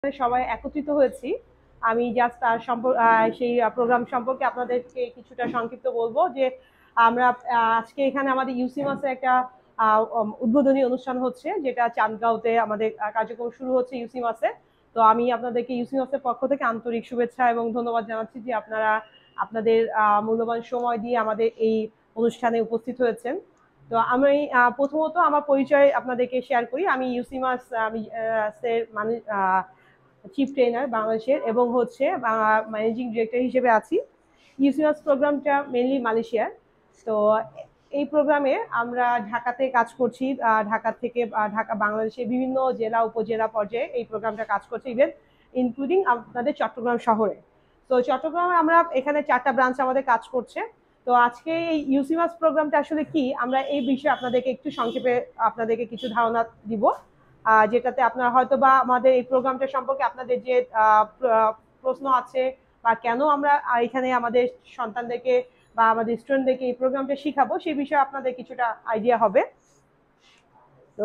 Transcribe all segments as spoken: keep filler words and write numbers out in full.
সবাই একত্রিত হয়েছি। আমি জাস্ট তার সম্পর্ক সেই প্রোগ্রাম সম্পর্কে আপনাদেরকে কিছুটা সংক্ষিপ্ত বলবো যে আমরা আজকে এখানে আমাদের ইউসিমাসে একটা উদ্বোধনী অনুষ্ঠান হচ্ছে, যেটা চাঁদগাঁওতে আমাদের কার্যক্রম শুরু হচ্ছে ইউসিমাসে। তো আমি আপনাদেরকে ইউসিমাসের পক্ষ থেকে আন্তরিক শুভেচ্ছা এবং ধন্যবাদ জানাচ্ছি যে আপনারা আপনাদের মূল্যবান সময় দিয়ে আমাদের এই অনুষ্ঠানে উপস্থিত হয়েছেন। তো আমি প্রথমত আমার পরিচয় আপনাদেরকে শেয়ার করি। আমি ইউসিমাস আমি মানে চিফ ট্রেনার বাংলাদেশের এবং হচ্ছে ম্যানেজিং ডিরেক্টর হিসেবে আছি। ইউসিমাস প্রোগ্রামটা মেনলি মালয়েশিয়ার। তো এই প্রোগ্রামে আমরা ঢাকাতে কাজ করছি, ঢাকা থেকে ঢাকা বাংলাদেশের বিভিন্ন জেলা উপজেলা পর্যায়ে এই প্রোগ্রামটা কাজ করছে, ইভেন ইনক্লুডিং আপনাদের চট্টগ্রাম শহরে। তো চট্টগ্রামে আমরা এখানে চারটা ব্রাঞ্চ আমাদের কাজ করছে। তো আজকে এই ইউসিমাস প্রোগ্রামটা আসলে কি, আমরা এই বিষয়ে আপনাদেরকে একটু সংক্ষেপে আপনাদেরকে কিছু ধারণা দিব, যেটাতে আপনারা হয়তো বা আমাদের এই প্রোগ্রামটা সম্পর্কে আপনাদের যে প্রশ্ন আছে বা কেন আমরা এখানে আমাদের সন্তানদেরকে বা আমাদের স্টুডেন্টদেরকে এই প্রোগ্রামটা শিখাবো সেই বিষয়ে আপনাদের কিছুটা আইডিয়া হবে। তো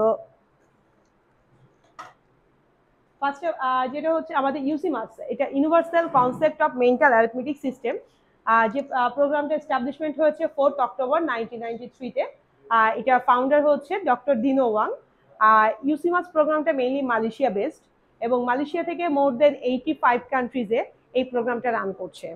ফার্স্টে যেটা হচ্ছে আমাদের ইউসিমাস, এটা universal concept of mental arithmetic system, যে প্রোগ্রামটা এস্টাবলিশমেন্ট হয়েছে ফোর্থ অক্টোবর নাইনটিন নাইনটি থ্রিতে। এটা ফাউন্ডার হচ্ছে ডক্টর দিনো ওয়াং। ইউসিমাস প্রোগ্রামটা মেইনলি মালয়েশিয়া বেসড এবং মালয়েশিয়া থেকে মোর দেন এইটি ফাইভ কান্ট্রিজে এই প্রোগ্রামটা রান করছে।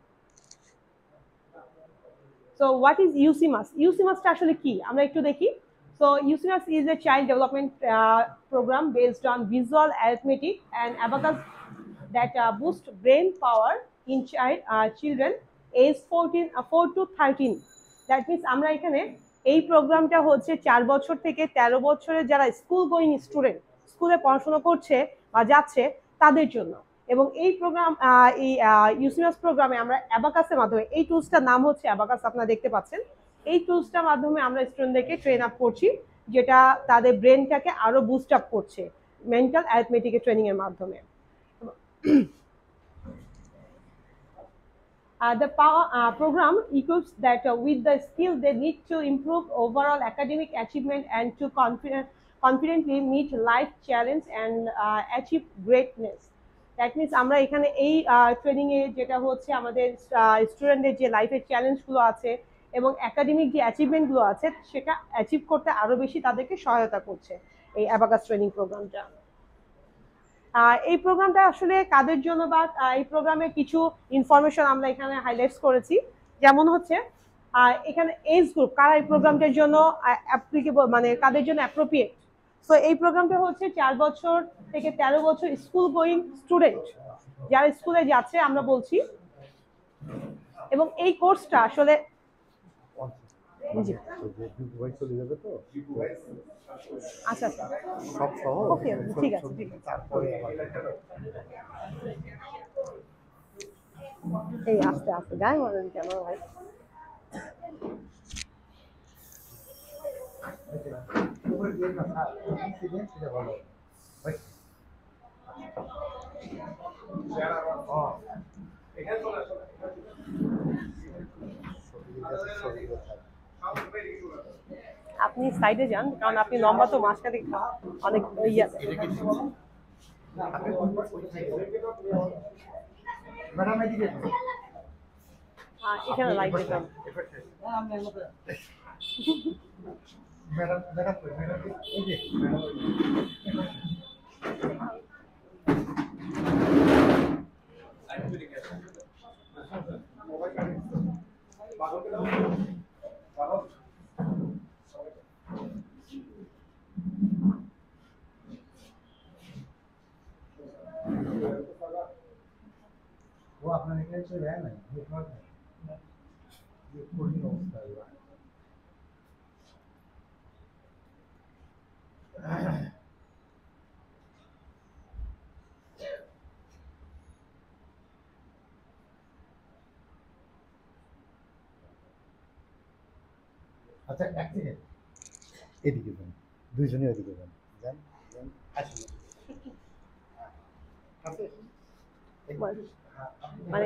So what is UCMAS? ইউসিমাসটা আসলে কি আমরা একটু দেখি। So UCIMAS is a child development uh, program based on visual arithmetic and abacus that uh, boost brain power in child uh, children age fourteen uh, four to thirteen. That means আমরা এখানে এই প্রোগ্রামটা হচ্ছে চার বছর থেকে তেরো বছরের যারা স্কুল গোয়িং স্টুডেন্ট, স্কুলে পড়াশোনা করছে বা যাচ্ছে তাদের জন্য। এবং এই প্রোগ্রাম এই ইউসিমাস প্রোগ্রামে আমরা অ্যাবাকাসের মাধ্যমে, এই টুলসটার নাম হচ্ছে অ্যাবাকাস, আপনারা দেখতে পাচ্ছেন। এই টুলসটার মাধ্যমে আমরা স্টুডেন্টদেরকে ট্রেন আপ করছি, যেটা তাদের ব্রেনটাকে আরো বুস্ট আপ করছে মেন্টাল অ্যারিথমেটিক ট্রেনিং এর মাধ্যমে। Uh, the power, uh, program equips that uh, with the skill they need to improve overall academic achievement and to confident, confidently meet life challenge and uh, achieve greatness. That means আমরা এখানে এই training এ যেটা হচ্ছে আমাদের স্টুডেন্টদের যে লাইফের চ্যালেঞ্জগুলো আছে এবং একাডেমিক যে অ্যাচিভমেন্টগুলো আছে সেটা অ্যাচিভ করতে আরো বেশি তাদেরকে সহায়তা করছে এই অ্যাবাকাস ট্রেনিং প্রোগ্রামটা। এই প্রোগ্রামটা আসলে কাদের জন্য বা এই প্রোগ্রামে কিছু ইনফরমেশন আমরা এখানে হাইলাইটস করেছি, যেমন হচ্ছে এখানে এজ গ্রুপ কারা এই প্রোগ্রামটার জন্য অ্যাপ্লিকেবল, মানে কাদের জন্য অ্যাপ্রোপ্রিয়েট। সো এই প্রোগ্রামটা হচ্ছে চার বছর থেকে তেরো বছর স্কুল গোয়িং স্টুডেন্ট যারা স্কুলে যাচ্ছে আমরা বলছি। এবং এই কোর্সটা আসলে আচ্ছা আচ্ছা ওকে ঠিক আছে ঠিক আছে এই আস্তে আস্তে গায়ে বলেন কেন ভাই। আপনি সাইডে যান, কারণ আপনি লম্বা তো মাঝখানে অনেক ইয়ে আছে। এখানে লাইট দিতাম। ম্যাডাম ম্যাডাম এই যে वो अपना निकले तो है ना ये बात है ये पूरी अवस्था है। আচ্ছা এক সেকেন্ড এদিকে যান, দুইজনে এদিকে যান, যান যান আসুন। মানে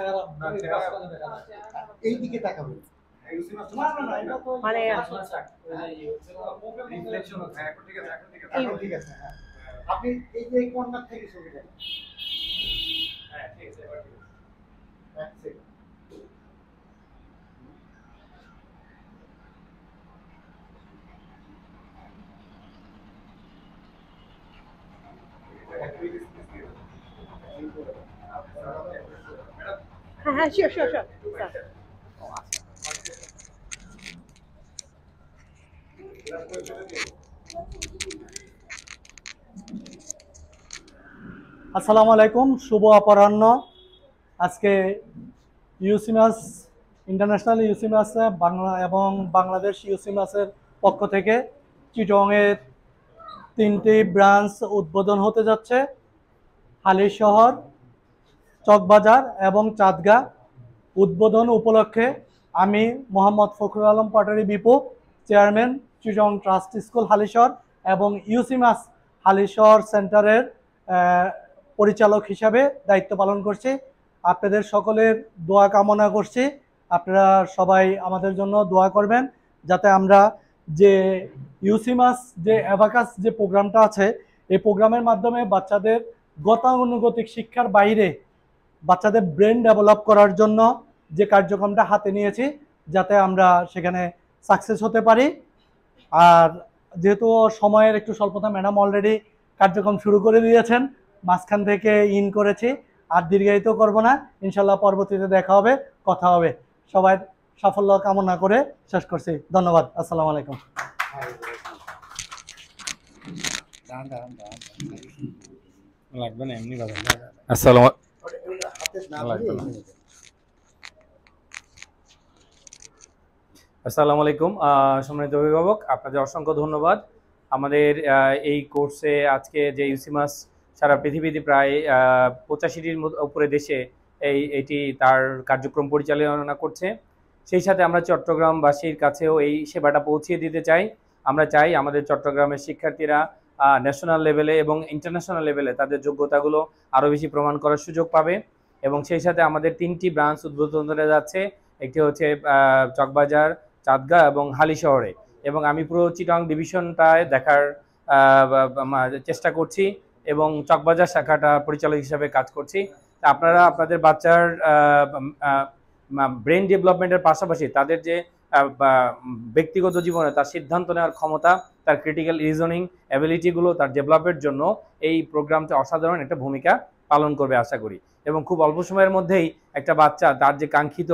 এই দিকে তাকাবেন, মানে রিফ্লেকশন হচ্ছে এখন ঠিক আছে এখন ঠিক আছে এখন ঠিক আছে। আপনি এই যে কর্নার থেকে ছবি দেন। হ্যাঁ ঠিক আছে এবার ঠিক আছে। এক সেকেন্ড। হ্যাঁ হ্যাঁ শিওর শিওর শিওর স্যার। আসসালামু আলাইকুম, শুভ অপরাহ্ন। আজকে ইউসিমাস ইন্টারন্যাশনাল ইউসিমাস বাংলা এবং বাংলাদেশ ইউসিমাসের পক্ষ থেকে চিটংয়ের তিনটি ব্রাঞ্চ উদ্বোধন হতে যাচ্ছে। হালিশহর, চকবাজার এবং চাঁদগাঁ। উদ্বোধন উপলক্ষে আমি Mohammad Fakhrul Alam Patwari Bipu, chairman Chittagong trust school Halishahar এবং ইউসিমাস হালিশহর সেন্টারের পরিচালক হিসাবে দায়িত্ব পালন করছি। আপনাদের সকলের দোয়া কামনা করছি। আপনারা সবাই আমাদের জন্য দোয়া করবেন যাতে আমরা যে ইউসিমাস যে অ্যাবাকাস যে প্রোগ্রামটা আছে, এই প্রোগ্রামের মাধ্যমে বাচ্চাদের গতানুগতিক শিক্ষার বাইরে বাচ্চাদের ব্রেন ডেভেলপ করার জন্য যে কার্যক্রমটা হাতে নিয়েছি, যাতে আমরা সেখানে সাকসেস হতে পারি। আর যেহেতু সময়ের একটু স্বল্পতা, ম্যাডাম অলরেডি কার্যক্রম শুরু করে দিয়েছেন, মাঝখান থেকে ইন করেছি, আর দীর্ঘায়িত করব না। ইনশাল্লাহ পরবর্তীতে দেখা হবে, কথা হবে। সবাই সাফল্য কামনা করে শেষ করছি। ধন্যবাদ। আসসালামু আলাইকুম। লাগবে না এমনি কথা। আসসালামু আসসালামু আলাইকুম সম্মানিত অভিভাবক, আপনাদের অসংখ্য ধন্যবাদ। আমাদের এই কোর্সে আজকে যে ইউসিমাস সারা পৃথিবীতে প্রায় পঁচাশিটির উপরে দেশে এই এটি তার কার্যক্রম পরিচালনা করছে, সেই সাথে আমরা চট্টগ্রামবাসীর কাছেও এই সেবাটা পৌঁছিয়ে দিতে চাই। আমরা চাই আমাদের চট্টগ্রামের শিক্ষার্থীরা ন্যাশনাল লেভেলে এবং ইন্টারন্যাশনাল লেভেলে তাদের যোগ্যতাগুলো আরও বেশি প্রমাণ করার সুযোগ পাবে। এবং সেই সাথে আমাদের তিনটি ব্রাঞ্চ উদ্বোধন হতে যাচ্ছে। একটি হচ্ছে চকবাজার, চাঁদগাঁ এবং হালিশহরে। এবং আমি পুরো চিটং ডিভিশনটায় দেখার চেষ্টা করছি এবং চকবাজার শাখাটা পরিচালক হিসাবে কাজ করছি। আপনারা আপনাদের বাচ্চার ব্রেন ডেভেলপমেন্টের পাশাপাশি তাদের যে ব্যক্তিগত জীবনে তার সিদ্ধান্ত নেওয়ার ক্ষমতা, তার ক্রিটিক্যাল রিজনিং অ্যাবিলিটিগুলো তার ডেভেলপের জন্য এই প্রোগ্রামটা অসাধারণ একটা ভূমিকা পালন করবে আশা করি। এবং খুব অল্প সময়ের মধ্যেই একটা বাচ্চা তার যে কাঙ্ক্ষিত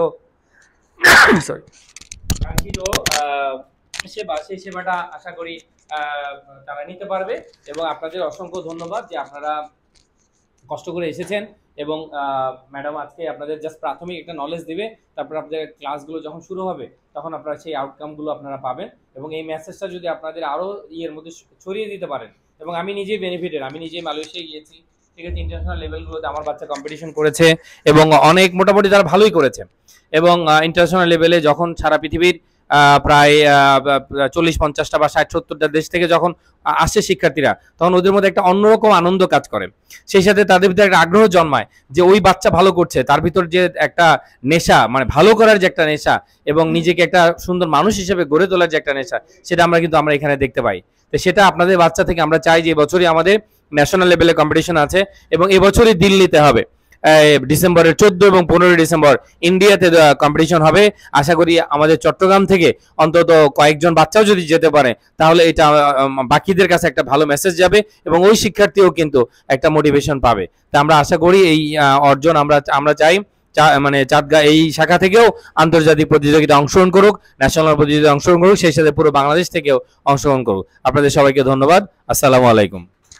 সরি কাঙ্ক্ষিত সেবা, সেই সেবাটা আশা করি তারা নিতে পারবে। এবং আপনাদের অসংখ্য ধন্যবাদ যে আপনারা কষ্ট করে এসেছেন। এবং ম্যাডাম আজকে আপনাদের জাস্ট প্রাথমিক একটা নলেজ দিবে, তারপর আপনাদের ক্লাসগুলো যখন শুরু হবে তখন আপনারা সেই আউটকামগুলো আপনারা পাবেন। এবং এই মেসেজটা যদি আপনাদের আরও ইয়ের মধ্যে ছড়িয়ে দিতে পারেন, এবং আমি নিজেই বেনিফিটেড, আমি নিজেই মালয়েশিয়ায় গিয়েছি, ঠিক আছে, ইন্টারন্যাশনাল লেভেলগুলোতে আমার বাচ্চা কম্পিটিশন করেছে এবং অনেক মোটামুটি তারা ভালোই করেছে। এবং ইন্টারন্যাশনাল লেভেলে যখন সারা পৃথিবীর প্রায় চল্লিশ পঞ্চাশটা বা ষাট সত্তরটা দেশ থেকে যখন আসে শিক্ষার্থীরা, তখন ওদের মধ্যে একটা অন্যরকম আনন্দ কাজ করে। সেই সাথে তাদের ভিতরে একটা আগ্রহ জন্মায় যে ওই বাচ্চা ভালো করছে, তার ভিতর যে একটা নেশা, মানে ভালো করার যে একটা নেশা এবং নিজেকে একটা সুন্দর মানুষ হিসেবে গড়ে তোলার যে একটা নেশা, সেটা আমরা কিন্তু আমরা এখানে দেখতে পাই। তো সেটা আপনাদের বাচ্চা থেকে আমরা চাই যে এবছরই আমাদের ন্যাশনাল লেভেলে কম্পিটিশন আছে এবং এবছরই দিল্লিতে হবে, ডিসেম্বরের চোদ্দ এবং পনেরোই ডিসেম্বর ইন্ডিয়াতে কম্পিটিশন হবে। আশা করি আমাদের চট্টগ্রাম থেকে অন্তত কয়েকজন বাচ্চাও যদি যেতে পারে তাহলে এটা বাকিদের কাছে একটা ভালো মেসেজ যাবে এবং ওই শিক্ষার্থীও কিন্তু একটা মোটিভেশন পাবে। তা আমরা আশা করি এই অর্জন আমরা আমরা চাই মানে চাঁদগাঁ এই শাখা থেকেও আন্তর্জাতিক প্রতিযোগিতা অংশগ্রহণ করুক, ন্যাশনাল প্রতিযোগিতা অংশগ্রহণ করুক, সেই সাথে পুরো বাংলাদেশ থেকেও অংশগ্রহণ করুক। আপনাদের সবাইকে ধন্যবাদ। আসসালামু আলাইকুম।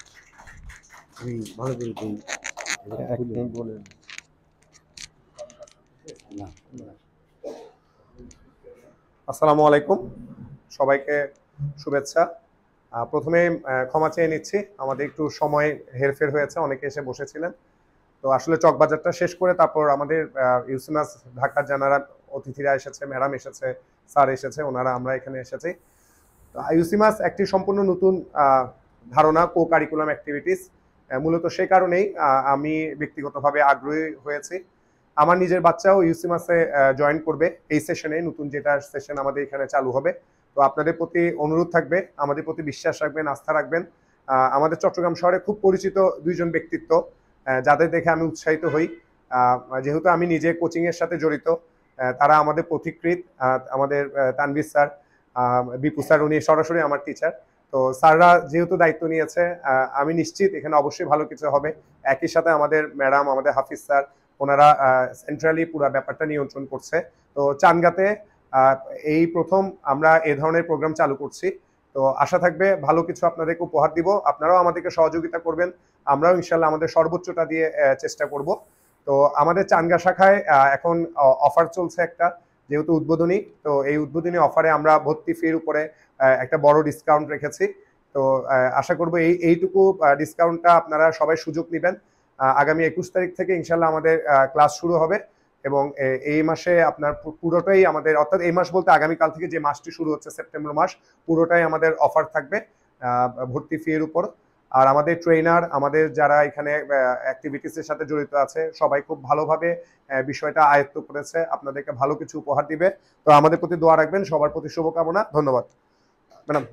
আসসালামু আলাইকুম, সবাইকে শুভেচ্ছা। প্রথমে ক্ষমা চেয়ে নিচ্ছি, আমাদের একটু সময় হেরফের হয়েছে, অনেকে এসে বসেছিলেন। তো আসলে চকবাজারটা শেষ করে তারপর আমাদের ইউসিমাস ঢাকার যারা অতিথিরা এসেছে, ম্যাডাম এসেছে, স্যার এসেছে, ওনারা আমরা এখানে এসেছি। তো ইউসিমাস একটি সম্পূর্ণ নতুন ধারণা, কো কারিকুলাম অ্যাক্টিভিটিস। মূলত সে কারণেই আমি ব্যক্তিগতভাবে আগ্রহী হয়েছি। আমার নিজের বাচ্চাও ইউসিমাসে জয়েন করবে এই সেশনে, নতুন যেটা সেশন আমাদের এখানে চালু হবে। তো আপনাদের প্রতি অনুরোধ থাকবে, আমাদের প্রতি বিশ্বাস রাখবেন, আস্থা রাখবেন। আহ, আমাদের চট্টগ্রাম শহরে খুব পরিচিত দুইজন ব্যক্তিত্ব, আহ, যাদের দেখে আমি উৎসাহিত হই। আহ, যেহেতু আমি নিজে কোচিং এর সাথে জড়িত, আহ, তারা আমাদের পথিকৃৎ। আহ, আমাদের আহ, তানভীর স্যার, আহ, বিপু স্যার, উনি সরাসরি আমার টিচার। তো স্যাররা যেহেতু দায়িত্ব নিয়েছে, আহ, আমি নিশ্চিত এখানে অবশ্যই ভালো কিছু হবে। একই সাথে আমাদের ম্যাডাম, আমাদের হাফিজ স্যার, ওনারা সেন্ট্রালি পুরো ব্যাপারটা নিয়ন্ত্রণ করছে। তো চানগাতে আহ, এই প্রথম আমরা এ ধরনের প্রোগ্রাম চালু করছি। তো আশা থাকবে ভালো কিছু আপনাদেরকে উপহার দিব, আপনারাও আমাদেরকে সহযোগিতা করবেন, আমরাও ইনশাল্লাহ আমাদের সর্বোচ্চটা দিয়ে আহ, চেষ্টা করব। তো আমাদের চানগা শাখায় আহ, এখন অফার চলছে একটা, যেহেতু উদ্বোধনী, তো এই উদ্বোধনী অফারে আমরা ভর্তি ফির উপরে আহ, একটা বড় ডিসকাউন্ট রেখেছি। তো আহ, আশা করব এই এইটুকু ডিসকাউন্টটা আপনারা সবাই সুযোগ নেবেন। আহ, আগামী একুশ তারিখ থেকে ইনশাল্লাহ আমাদের ক্লাস শুরু হবে, এবং এ- এই মাসে আপনার পু- পুরোটাই আমাদের, অর্থাৎ এই মাস বলতে আগামীকাল থেকে যে মাসটি শুরু হচ্ছে সেপ্টেম্বর মাস, পুরোটাই আমাদের অফার থাকবে আহ, ভর্তি ফি এর উপর। আর আমাদের ট্রেনার, আমাদের যারা এখানে অ্যাক্টিভিটিস এর সাথে জড়িত আছে, সবাই খুব ভালোভাবে আহ, বিষয়টা আয়ত্ত করেছে, আপনাদেরকে ভালো কিছু উপহার দিবে। তো আমাদের প্রতি দোয়া রাখবেন, সবার প্রতি শুভকামনা। ধন্যবাদ ম্যাডাম।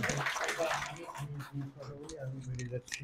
আমি বেরিয়ে যাচ্ছি।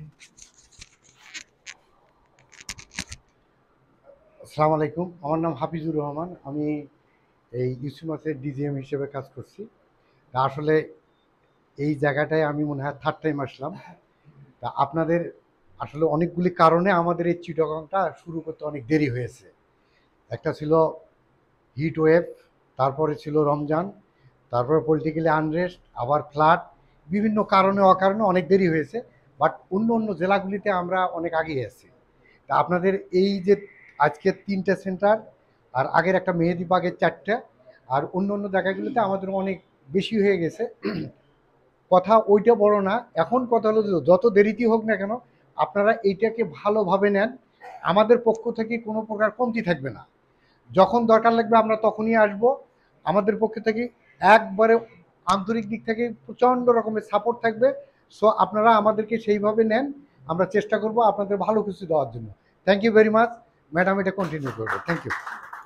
আসসালামু আলাইকুম, আমার নাম হাফিজুর রহমান। আমি এই ইউসিমাসের ডিজিএম হিসেবে কাজ করছি। তা আসলে এই জায়গাটায় আমি মনে হয় থার্ড টাইম আসলাম। তা আপনাদের আসলে অনেকগুলি কারণে আমাদের এই চিটাগংটা শুরু করতে অনেক দেরি হয়েছে। একটা ছিল হিট ওয়েভ, তারপরে ছিল রমজান, তারপরে পলিটিক্যালি আনরেস্ট, আবার ফ্লাড, বিভিন্ন কারণে অকারণে অনেক দেরি হয়েছে। বাট অন্য অন্য জেলাগুলিতে আমরা অনেক আগিয়ে আছি। তা আপনাদের এই যে আজকের তিনটে সেন্টার, আর আগের একটা মেহেদিবাগের চারটে, আর অন্য অন্য জায়গাগুলিতে আমাদের অনেক বেশি হয়ে গেছে। কথা ওইটা বড় না, এখন কথা হলো যে যত দেরিতে হোক না কেন আপনারা এইটাকে ভালোভাবে নেন। আমাদের পক্ষ থেকে কোনো প্রকার কমতি থাকবে না। যখন দরকার লাগবে আমরা তখনই আসব। আমাদের পক্ষ থেকে একবারে আন্তরিক দিক থেকে প্রচণ্ড রকমের সাপোর্ট থাকবে। সো আপনারা আমাদেরকে সেইভাবে নেন, আমরা চেষ্টা করব আপনাদের ভালো কিছু দেওয়ার জন্য। Thank you very much madam, এটা কন্টিনিউ করবে। Thank you.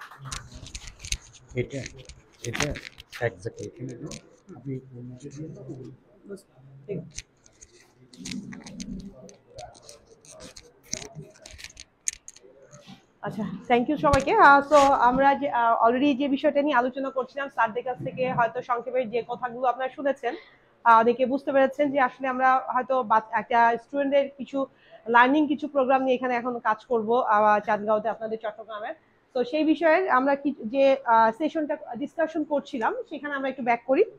এটা এটা একজাক্টলি এখানে দিন। আপনি আচ্ছা, থ্যাংক ইউ সবাইকে। সো আমরা যে অলরেডি যে বিষয়টা নিয়ে আলোচনা করছিলাম, স্যারদের কাছ থেকে হয়তো সংক্ষেপে যে কথাগুলো আপনারা শুনেছেন, আহ, অনেকে বুঝতে পেরেছেন যে আসলে আমরা হয়তো বাচ- একটা স্টুডেন্টদের কিছু লার্নিং কিছু প্রোগ্রাম নিয়ে এখানে এখন কাজ করবো চাঁদগাঁওতে, আপনাদের চট্টগ্রামের। তো সেই বিষয়ে আমরা কি যে সেশনটা ডিসকাশন করছিলাম, সেখানে আমরা একটু ব্যাক করি।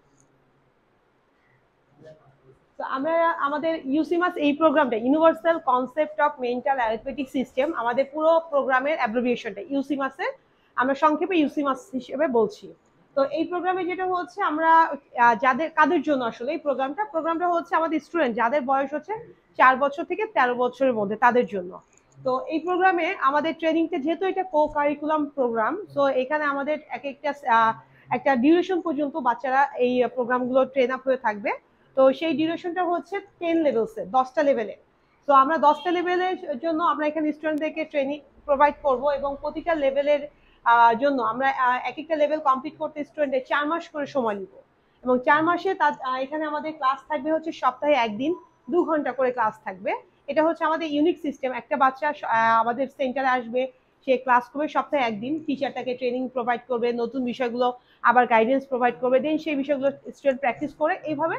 তো আমরা আমাদের ইউসিমাস এই প্রোগ্রামটা, universal concept of mental arithmetic system, আমাদের পুরো প্রোগ্রামের অ্যাব্রিভিয়েশনটা ইউসিমাসের, আমরা সংক্ষেপে ইউসিমাস হিসেবে বলছি। তো এই প্রোগ্রামে যেটা হচ্ছে, আমরা আহ, যাদের কাদের জন্য আসলে এই প্রোগ্রামটা প্রোগ্রামটা হচ্ছে আমাদের স্টুডেন্ট যাদের বয়স হচ্ছে চার বছর থেকে তেরো বছরের মধ্যে, তাদের জন্য। তো এই প্রোগ্রামে আমাদের ট্রেনিংটা, যেহেতু এটা কো কারিকুলাম প্রোগ্রাম, তো এখানে আমাদের এক একটা আহ, একটা ডিউরেশন পর্যন্ত বাচ্চারা এই প্রোগ্রামগুলো ট্রেন আপ হয়ে থাকবে। তো সেই ডিউরেশনটা হচ্ছে টেন লেভেলসে, দশটা লেভেলে। তো আমরা দশটা লেভেলের জন্য আমরা এখানে স্টুডেন্টদেরকে ট্রেনিং প্রোভাইড করব, এবং প্রতিটা লেভেলের জন্য আমরা এক একটা লেভেল কমপ্লিট করতে স্টুডেন্টের চার মাস করে সময় নিব। এবং চার মাসে তার এখানে আমাদের ক্লাস থাকবে হচ্ছে সপ্তাহে একদিন, দু ঘন্টা করে ক্লাস থাকবে। এটা হচ্ছে আমাদের ইউনিক সিস্টেম। একটা বাচ্চা আমাদের সেন্টারে আসবে, সে ক্লাস করবে সপ্তাহে একদিন, টিচার তাকে ট্রেনিং প্রোভাইড করবে, নতুন বিষয়গুলো আবার গাইডেন্স প্রোভাইড করবে, দেন সেই বিষয়গুলো স্টুডেন্ট প্র্যাকটিস করে। এইভাবে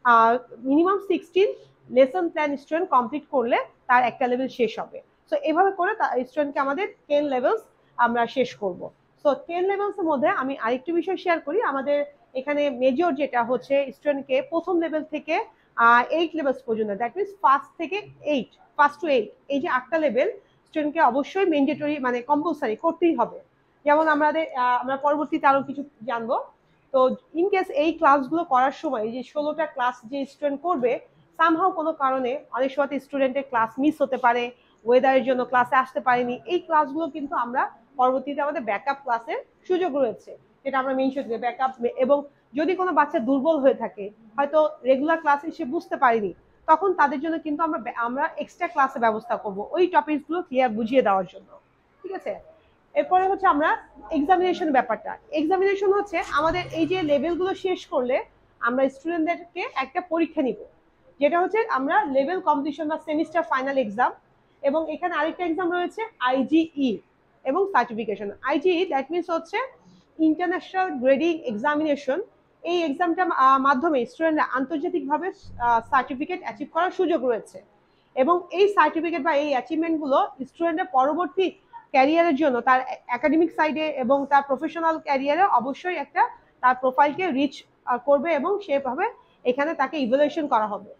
minimum sixteen lesson plan student complete করলে তার একটা লেভেল শেষ হবে। সো এইভাবে করে স্টুডেন্টকে আমাদের টেন লেভেলস আমরা শেষ করব। সো টেন লেভেলসের মধ্যে আমি আরেকটি বিষয় শেয়ার করি। আমাদের এখানে মেজর যেটা হচ্ছে, স্টুডেন্টকে প্রথম লেভেল থেকে এইট লেভেলস পর্যন্ত, দ্যাট মিনস ফার্স্ট থেকে এইট, ফার্স্ট টু এইট, এই যে আটটা লেভেল স্টুডেন্টকে অবশ্যই ম্যান্ডেটরি মানে কম্পালসারি করতেই হবে। যেমন আমাদের আমরা পরবর্তীতে আরো কিছু জানবো। তো ইন কেস এই ক্লাসগুলো করার সময়, এই যে ষোলোটা ক্লাস যে স্টুডেন্ট করবে, সামহাও কোনো কারণে অনেক সময় স্টুডেন্টের ক্লাস মিস হতে পারে, ওয়েদারের জন্য ক্লাসে আসতে পারেনি, এই ক্লাসগুলো কিন্তু আমরা পরবর্তীতে আমাদের ব্যাকআপ ক্লাসের সুযোগ রয়েছে, যেটা আমরা মেনশন করি ব্যাকআপ। এবং যদি কোনো বাচ্চা দুর্বল হয়ে থাকে, হয়তো রেগুলার ক্লাসে সে বুঝতে পারেনি, তখন তাদের জন্য কিন্তু আমরা আমরা এক্সট্রা ক্লাসের ব্যবস্থা করব ওই টপিকসগুলো ক্লিয়ার বুঝিয়ে দেওয়ার জন্য। ঠিক আছে। এরপরে হচ্ছে আমরা এক্সামিনেশন ব্যাপারটা। এক্সামিনেশন হচ্ছে আমাদের এই যে লেভেলগুলো শেষ করলে আমরা স্টুডেন্টদেরকে একটা পরীক্ষা নিব। যেটা হচ্ছে আমরা লেভেল কম্পিটিশন বা সেমিস্টার ফাইনাল এক্সাম, এবং এখানে আরেকটা এক্সাম রয়েছে আইজিই এবং সার্টিফিকেশন। আইজিই দ্যাট মিনস হচ্ছে ইন্টারন্যাশনাল গ্রেডিং এক্সামিনেশন। এই এক্সামটার মাধ্যমে স্টুডেন্টরা আন্তর্জাতিকভাবে সার্টিফিকেট অ্যাচিভ করার সুযোগ রয়েছে, এবং এই সার্টিফিকেট বা এই অ্যাচিভমেন্টগুলো স্টুডেন্টের পরবর্তী ক্যারিয়ারের জন্য তার একাডেমিক সাইডে এবং তার প্রফেশনাল ক্যারিয়ারে অবশ্যই একটা তার প্রোফাইলকে রিচ করবে, এবং সেভাবে এখানে তাকে ইভ্যালুয়েশন করা হবে।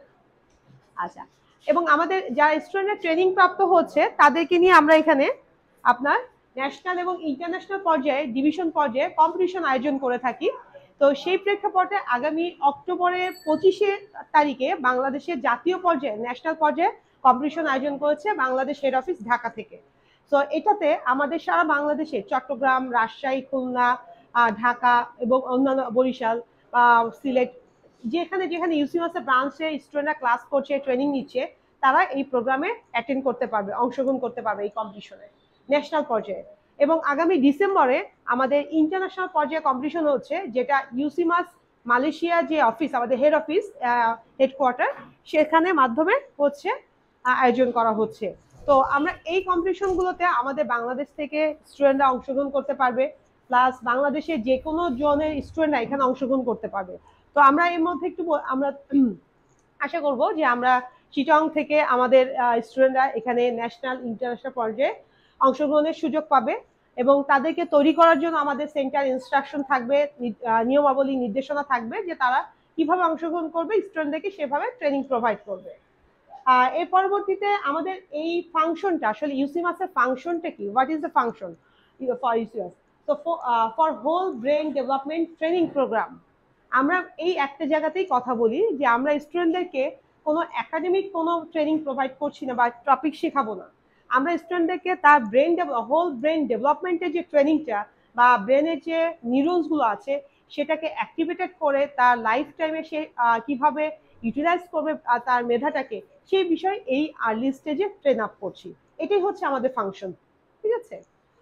আচ্ছা, এবং আমাদের যারা স্টুডেন্টরা ট্রেনিং প্রাপ্ত হচ্ছে তাদেরকে নিয়ে আমরা এখানে আপনার ন্যাশনাল এবং ইন্টারন্যাশনাল পর্যায়ে ডিভিশন পর্যায়ে কম্পিটিশন আয়োজন করে থাকি। তো সেই প্রেক্ষাপটে আগামী অক্টোবরের পঁচিশে তারিখে বাংলাদেশের জাতীয় পর্যায়ে ন্যাশনাল পর্যায়ে কম্পিটিশন আয়োজন করেছে বাংলাদেশ হেড অফিস ঢাকা থেকে। তো এটাতে আমাদের সারা বাংলাদেশে চট্টগ্রাম, রাজশাহী, খুলনা, ঢাকা এবং অন্যান্য বরিশাল, সিলেট, যেখানে যেখানে ইউসিমাসের ব্রাঞ্চে স্টুডেন্টরা ক্লাস করছে, ট্রেনিং নিচ্ছে, তারা এই প্রোগ্রামে অ্যাটেন্ড করতে পারবে, অংশগ্রহণ করতে পারবে এই কম্পিটিশনে ন্যাশনাল পর্যায়ে। এবং আগামী ডিসেম্বরে আমাদের ইন্টারন্যাশনাল পর্যায়ে কম্পিটিশন হচ্ছে, যেটা ইউসিমাস মালয়েশিয়া যে অফিস, আমাদের হেড অফিস হেডকোয়ার্টার, সেখানে মাধ্যমে হচ্ছে আয়োজন করা হচ্ছে। তো আমরা এই কম্পিটিশনগুলোতে আমাদের বাংলাদেশ থেকে স্টুডেন্টরা অংশগ্রহণ করতে পারবে, প্লাস বাংলাদেশের যে কোনো জনের স্টুডেন্টরা এখানে অংশগ্রহণ করতে পারবে। তো আমরা এর মধ্যে একটু আমরা আশা করব যে আমরা চিটং থেকে আমাদের স্টুডেন্টরা এখানে ন্যাশনাল ইন্টারন্যাশনাল পর্যায়ে অংশগ্রহণের সুযোগ পাবে, এবং তাদেরকে তৈরি করার জন্য আমাদের সেন্টার ইনস্ট্রাকশন থাকবে, নিয়মাবলী নির্দেশনা থাকবে যে তারা কিভাবে অংশগ্রহণ করবে, স্টুডেন্টদেরকে সেভাবে ট্রেনিং প্রোভাইড করবে। এর পরবর্তীতে আমাদের এই ফাংশনটা আসলে ইউসিমাসের ফাংশনটা কি, what is the function for UCMAS? তো for whole brain development training program. আমরা এই একটা জায়গাতেই কথা বলি যে আমরা স্টুডেন্টদেরকে কোনো একাডেমিক কোনো ট্রেনিং প্রোভাইড করছি না বা টপিক শেখাবো না, আমরা স্টুডেন্টদেরকে তার ব্রেন হোল ব্রেন ডেভেলপমেন্টের যে ট্রেনিংটা বা ব্রেনের যে নিউরনসগুলো আছে সেটাকে অ্যাক্টিভেটেড করে তার লাইফ টাইমে সে কিভাবে ইউটিলাইজ করবে তার মেধাটাকে, সেই বিষয়ে এই আর্লি স্টেজে ট্রেন আপ করছি। এটাই হচ্ছে আমাদের ফাংশন, ঠিক আছে?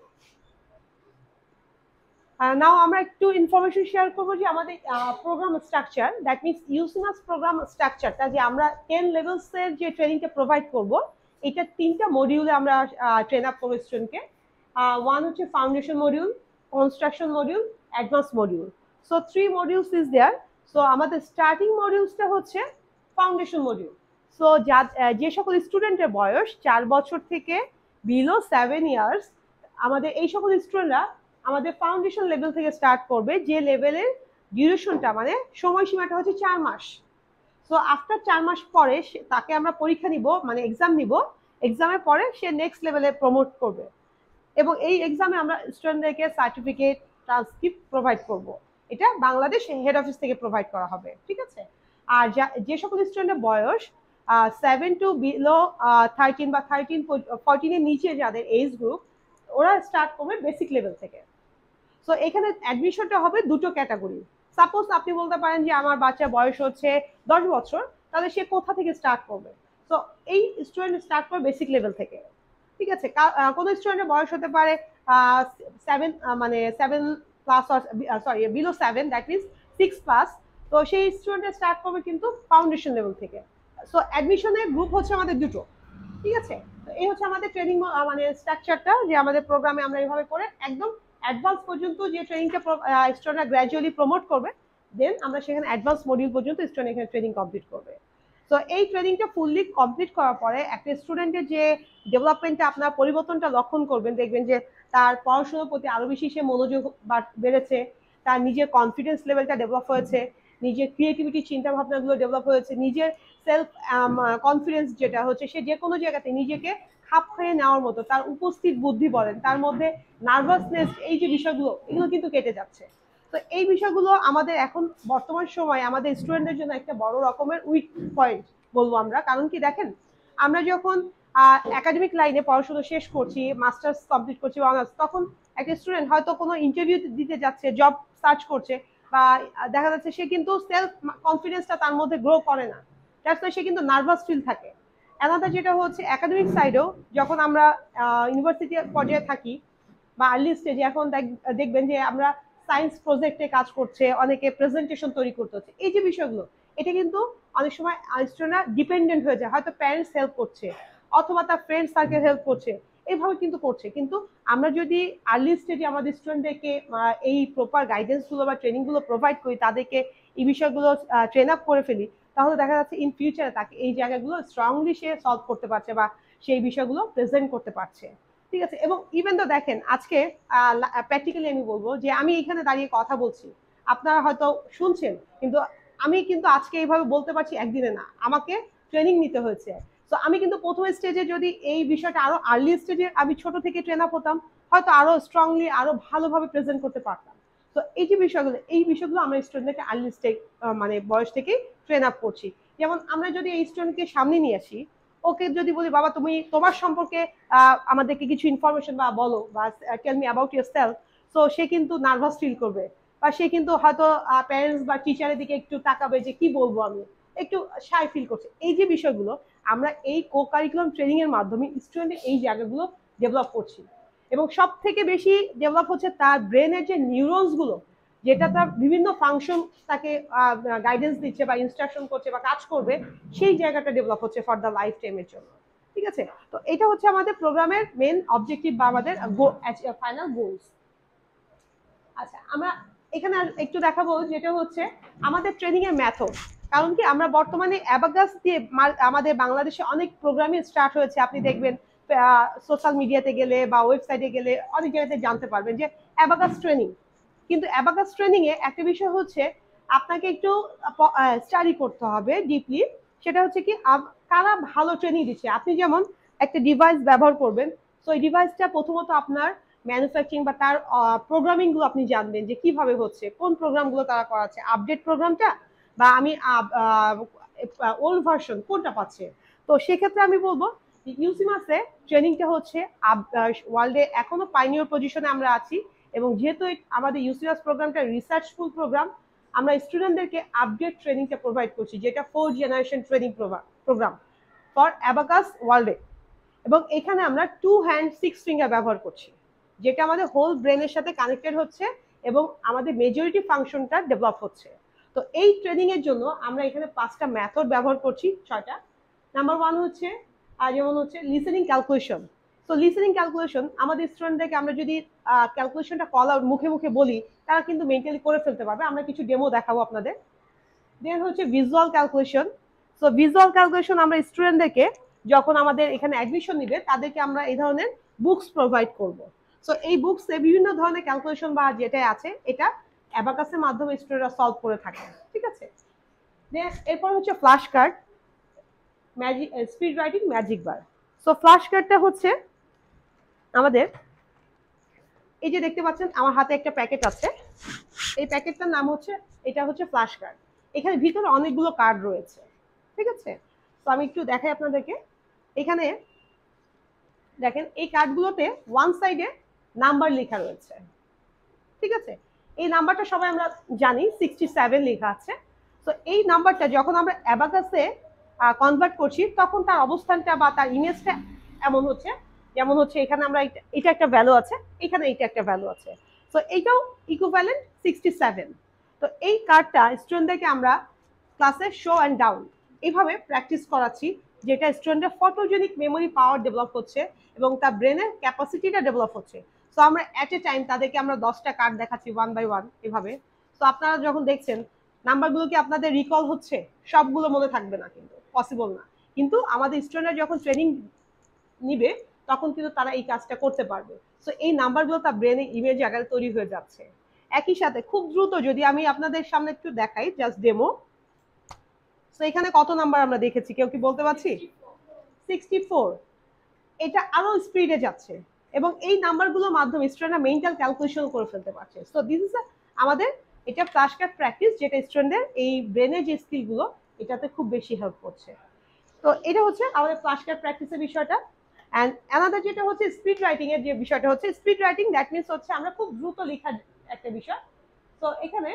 নাও আমরা একটু ইনফরমেশন শেয়ার করবো যে আমাদের program structure, that means UCMAS program স্ট্রাকচারটা, যে আমরা টেন লেভেলসের যে ট্রেনিংটা প্রোভাইড করব, এটা তিনটা মডিউলে আমরা ট্রেন আপ করবো স্টুডেন্টকে। ওয়ান হচ্ছে foundation module, construction module, advance module. So three modules is there. So আমাদের স্টার্টিং মডিউলসটা হচ্ছে ফাউন্ডেশন মডিউল। সো যা যে সকল স্টুডেন্টের বয়স চার বছর থেকে বিলো সেভেন ইয়ার্স, আমাদের এই সকল স্টুডেন্টরা আমাদের ফাউন্ডেশন লেভেল থেকে স্টার্ট করবে, যে লেভেলের ডিউরেশনটা মানে সময়সীমাটা হচ্ছে চার মাস। সো আফটার চার মাস পরে তাকে আমরা পরীক্ষা নিব, মানে এক্সাম নিব, এক্সামের পরে সে নেক্সট লেভেলে প্রমোট করবে, এবং এই এক্সামে আমরা স্টুডেন্টদেরকে সার্টিফিকেট, ট্রান্সক্রিপ্ট প্রোভাইড করব। এটা বাংলাদেশ হেড অফিস থেকে প্রোভাইড করা হবে, ঠিক আছে? আর যে সকল স্টুডেন্টের বয়স সেভেন টু বিলো থার্টিন বা থার্টিন ফোরটিনের নিচে যাদের এজ গ্রুপ, ওরা স্টার্ট করবে বেসিক লেভেল থেকে। সো এখানে অ্যাডমিশনটা হবে দুটো ক্যাটাগরি। সাপোজ আপনি বলতে পারেন যে আমার বাচ্চার বয়স হচ্ছে দশ বছর, তাহলে সে কোথা থেকে স্টার্ট করবে? সো এই স্টুডেন্ট স্টার্ট করবে বেসিক লেভেল থেকে, ঠিক আছে? কোনো স্টুডেন্টের বয়স হতে পারে সেভেন মানে seven plus, sorry below seven, that means six plus. তো সেই স্টুডেন্টের স্টার্ট করবে কিন্তু ফাউন্ডেশন লেভেল থেকে। সো অ্যাডমিশনের গ্রুপ হচ্ছে আমাদের দুটো, ঠিক আছে? তো এই হচ্ছে আমাদের ট্রেনিং মানে স্ট্রাকচারটা, যে আমাদের প্রোগ্রামে আমরা এইভাবে করে একদম অ্যাডভান্স পর্যন্ত যে ট্রেনিংটা স্টুডেন্টরা গ্র্যাজুয়ালি প্রমোট করবে, দেন আমরা সেখানে অ্যাডভান্স মডিউল পর্যন্ত স্টুডেন্ট এখানে ট্রেনিং কমপ্লিট করবে। তো এই ট্রেনিংটা ফুললি কমপ্লিট করার পরে একটা স্টুডেন্টের যে ডেভেলপমেন্টটা, আপনার পরিবর্তনটা লক্ষণ করবেন, দেখবেন যে তার পড়াশোনার প্রতি আরও বেশি সে মনোযোগ বেড়েছে, তার নিজের কনফিডেন্স লেভেলটা ডেভেলপ হয়েছে, নিজের ক্রিয়েটিভিটি চিন্তা ভাবনাগুলো ডেভেলপ হয়েছে, নিজের সেলফ কনফিডেন্স যেটা হচ্ছে, সে যে কোনো জায়গাতে নিজেকে খাপ খাইয়ে নেওয়ার মতো তার উপস্থিত বুদ্ধি বলেন, তার মধ্যে নার্ভাসনেস, এই যে বিষয়গুলো, এগুলো কিন্তু কেটে যাচ্ছে। তো এই বিষয়গুলো আমাদের এখন বর্তমান সময়ে আমাদের স্টুডেন্টদের জন্য একটা বড় রকমের উইক পয়েন্ট বলবো আমরা। কারণ কি দেখেন, আমরা যখন একাডেমিক লাইনে পড়াশোনা শেষ করছি, মাস্টার্স কমপ্লিট করছি, অনার্স, তখন একটা স্টুডেন্ট হয়তো কোনো ইন্টারভিউ দিতে যাচ্ছে, জব সার্চ করছে, বা দেখা যাচ্ছে সে কিন্তু সেলফ কনফিডেন্সটা তার মধ্যে গ্রো করে না, দ্যাটস ওয়াই সে কিন্তু নার্ভাস ফিল থাকে। অ্যানাদার যেটা হচ্ছে একাডেমিক সাইডেও, যখন আমরা ইউনিভার্সিটি পর্যায়ে থাকি বা আর্লি স্টেজে, এখন দেখবেন যে আমরা সায়েন্স প্রজেক্টে কাজ করছে, অনেকে প্রেজেন্টেশন তৈরি করতে হচ্ছে, এই যে বিষয়গুলো, এটা কিন্তু অনেক সময় স্টুডেন্টরা ডিপেন্ডেন্ট হয়ে যায়, হয়তো প্যারেন্টস হেল্প করছে অথবা তার ফ্রেন্ড সার্কেল হেল্প করছে, এইভাবে কিন্তু করছে। কিন্তু আমরা যদি আর্লি স্টেজে আমাদের স্টুডেন্টদেরকে এই প্রপার গাইডেন্সগুলো বা ট্রেনিংগুলো প্রোভাইড করি, তাদেরকে এই বিষয়গুলো ট্রেন আপ করে ফেলি, তাহলে দেখা যাচ্ছে ইন ফিউচারে তাকে এই জায়গাগুলো স্ট্রংলি সে সলভ করতে পারছে বা সেই বিষয়গুলো প্রেজেন্ট করতে পারছে। ঠিক আছে, এবং ইভেন তো দেখেন আজকে প্র্যাকটিক্যালি আমি বলবো যে আমি এখানে দাঁড়িয়ে কথা বলছি, আপনারা হয়তো শুনছেন, কিন্তু আমি কিন্তু আজকে এইভাবে বলতে পারছি একদিনে না, আমাকে ট্রেনিং নিতে হয়েছে। তো আমি কিন্তু প্রথম স্টেজে যদি এই বিষয়টা আরো আর্লি স্টেজে আমি ছোট থেকে ট্রেন আপ হতাম, হয়তো আরো স্ট্রংলি আরো ভালোভাবে প্রেজেন্ট করতে পারতাম। তো এই যে বিষয়গুলো, এই বিষয়গুলো আমরা স্টুডেন্টদেরকে আর্লি স্টেজ মানে বয়স থেকেই ট্রেন আপ করছি। যেমন আমরা যদি এই স্টুডেন্টকে সামনে নিয়ে আসি, ওকে যদি বলি বাবা তুমি তোমার সম্পর্কে আমাদেরকে কিছু ইনফরমেশন বা বলো বা tell me about yourself, so সে কিন্তু নার্ভাস ফিল করবে বা সে কিন্তু হয়তো প্যারেন্টস বা টিচারের দিকে একটু তাকাবে যে কি বলবো, আমি একটু শাই ফিল করছে। এই যে বিষয়গুলো আমরা এই কো কারিকুলাম ট্রেনিং এর মাধ্যমে স্টুডেন্টের এই জায়গাগুলো ডেভেলপ করছি, এবং সব থেকে বেশি ডেভেলপ হচ্ছে তার ব্রেনের যে নিউরনস গুলো, যেটা তার বিভিন্ন ফাংশন তাকে গাইডেন্স দিচ্ছে বা ইনস্ট্রাকশন করছে বা কাজ করবে, সেই জায়গাটা ডেভেলপ হচ্ছে ফর দ্য লাইফ টাইমের জন্য। ঠিক আছে, তো এটা হচ্ছে আমাদের প্রোগ্রামের মেন অবজেক্টিভ বা আমাদের ফাইনাল গোলস। আচ্ছা, আমরা এখানে একটু দেখাবো যেটা হচ্ছে আমাদের ট্রেনিং এর মেথড। কারণ কি আমরা বর্তমানে অ্যাবাকাস দিয়ে আমাদের বাংলাদেশে অনেক প্রোগ্রামিং স্টার্ট হয়েছে, আপনি দেখবেন সোশ্যাল মিডিয়াতে গেলে বা ওয়েবসাইটে গেলে অনেক জায়গাতে জানতে পারবেন যে অ্যাবাকাস ট্রেনিং। কিন্তু অ্যাবাকাস ট্রেনিং এ একটা বিষয় হচ্ছে আপনাকে একটু স্টাডি করতে হবে ডিপলি, সেটা হচ্ছে কি কারা ভালো ট্রেনিং দিচ্ছে। আপনি যেমন একটা ডিভাইস ব্যবহার করবেন, তো এই ডিভাইসটা প্রথমত আপনার ম্যানুফ্যাকচারিং বা তার প্রোগ্রামিং গুলো আপনি জানবেন যে কিভাবে হচ্ছে, কোন প্রোগ্রামগুলো তারা করাচ্ছে, আপডেট প্রোগ্রামটা বা আমি ওল্ড ভার্সন কোনটা পাচ্ছে। তো সেক্ষেত্রে আমি বলবো ইউসিমাসে ট্রেনিংটা হচ্ছে ওয়ার্ল্ডে এখনো পাইনিয়র পজিশনে আমরা আছি, এবং যেহেতু আমাদের ইউসিমাস প্রোগ্রামটা রিসার্চফুল প্রোগ্রাম, আমরা স্টুডেন্টদেরকে আপডেট ট্রেনিংটা প্রোভাইড করছি, যেটা four generation training program for abacus ওয়ার্ল্ডে। এবং এখানে আমরা টু হ্যান্ড সিক্স ফিঙ্গার ব্যবহার করছি, যেটা আমাদের হোল ব্রেনের সাথে কানেক্টেড হচ্ছে এবং আমাদের মেজরিটি ফাংশনটা ডেভেলপ হচ্ছে। তো এই ট্রেনিং এর জন্য আমরা এখানে পাঁচটা মেথড ব্যবহার করছি, ছয়টা। নাম্বার ওয়ান হচ্ছে যেমন হচ্ছে লিসেনিং ক্যালকুলেশন। তো লিসেনিং ক্যালকুলেশন আমাদের স্টুডেন্টদেরকে আমরা যদি ক্যালকুলেশনটা কল আউট মুখে মুখে বলি, তারা কিন্তু মেন্টালি করে ফেলতে পারবে। আমরা কিছু ডেমো দেখাবো আপনাদের। দেন হচ্ছে visual calculation. So visual calculation আমরা স্টুডেন্টদেরকে যখন আমাদের এখানে অ্যাডমিশন নিবে, তাদেরকে আমরা এই ধরনের বুকস প্রোভাইড করব। সো এই বুকসে বিভিন্ন ধরনের ক্যালকুলেশন বা যেটা আছে এটা অ্যাবাকাসের মাধ্যমে স্টুডেন্টরা সলভ করে থাকে। ঠিক আছে, দেন এরপর হচ্ছে flash card, magic speed writing, magic bar. So flash কার্ডটা হচ্ছে আমাদের এই যে দেখতে পাচ্ছেন আমার হাতে একটা প্যাকেট আছে, এই প্যাকেটটার নাম হচ্ছে, এটা হচ্ছে ফ্ল্যাশ কার্ড। এখানে ভিতরে অনেকগুলো কার্ড রয়েছে। ঠিক আছে, তো আমি একটু দেখাই আপনাদেরকে। এখানে দেখেন এই কার্ডগুলোতে ওয়ান সাইডে নাম্বার লেখা রয়েছে। ঠিক আছে, এই নাম্বারটা সবাই আমরা জানি সিক্সটি সেভেন লেখা আছে। তো এই নাম্বারটা যখন আমরা অ্যাবাকাসে কনভার্ট করছি, তখন তার অবস্থানটা বা তার ইমেজটা এমন হচ্ছে, যেমন হচ্ছে এখানে আমরা এটা একটা ভ্যালু আছে, এখানে এইটা একটা ভ্যালু আছে। তো এইটাও ইকুইভ্যালেন্ট সিক্সটি সেভেন। তো এই কার্ডটা স্টুডেন্টদেরকে আমরা ক্লাসে শো অ্যান্ড ডাউন এইভাবে প্র্যাকটিস করাচ্ছি, যেটা স্টুডেন্টের ফটোজেনিক মেমোরি পাওয়ার ডেভেলপ হচ্ছে এবং তার ব্রেনের ক্যাপাসিটিটা ডেভেলপ হচ্ছে। সো আমরা অ্যাট এ টাইম তাদেরকে আমরা দশটা কার্ড দেখাচ্ছি ওয়ান বাই ওয়ান এভাবে। তো আপনারা যখন দেখছেন নাম্বারগুলো কি আপনাদের রিকল হচ্ছে? সবগুলো মনে থাকবে না, কিন্তু পসিবল না। কিন্তু আমাদের স্টুডেন্টরা যখন ট্রেনিং নিবে তখন কিন্তু তারা এই কাজটা করতে পারবে। সো এই নাম্বারগুলো তার ব্রেনে ইমেজ আকারে তৈরি হয়ে যাচ্ছে। একই সাথে খুব দ্রুত যদি আমি আপনাদের সামনে একটু দেখাই, জাস্ট ডেমো। সো এখানে কত নাম্বার আমরা দেখেছি, কেউ কি বলতে পারছি? Sixty four. এটা আরো স্পিডে যাচ্ছে এবং এই নাম্বারগুলোর মাধ্যমে স্টুডেন্টরা মেন্টাল ক্যালকুলেশন করে ফেলতে পারছে। সো দিস ইজ আমাদের এটা ফ্ল্যাশ কার্ড প্র্যাকটিস, যেটা স্টুডেন্টের এই ব্রেনের যে স্কিলগুলো এটাতে খুব বেশি হেল্প করছে। তো এটা হচ্ছে আমাদের ফ্ল্যাশ কার্ড প্র্যাকটিসের বিষয়টা। অ্যান্ড অ্যানাদার যেটা হচ্ছে স্পিড রাইটিং এর যে বিষয়টা হচ্ছে, স্পিড রাইটিং দ্যাট মিনস হচ্ছে আমরা খুব দ্রুত লেখার একটা বিষয়। তো এখানে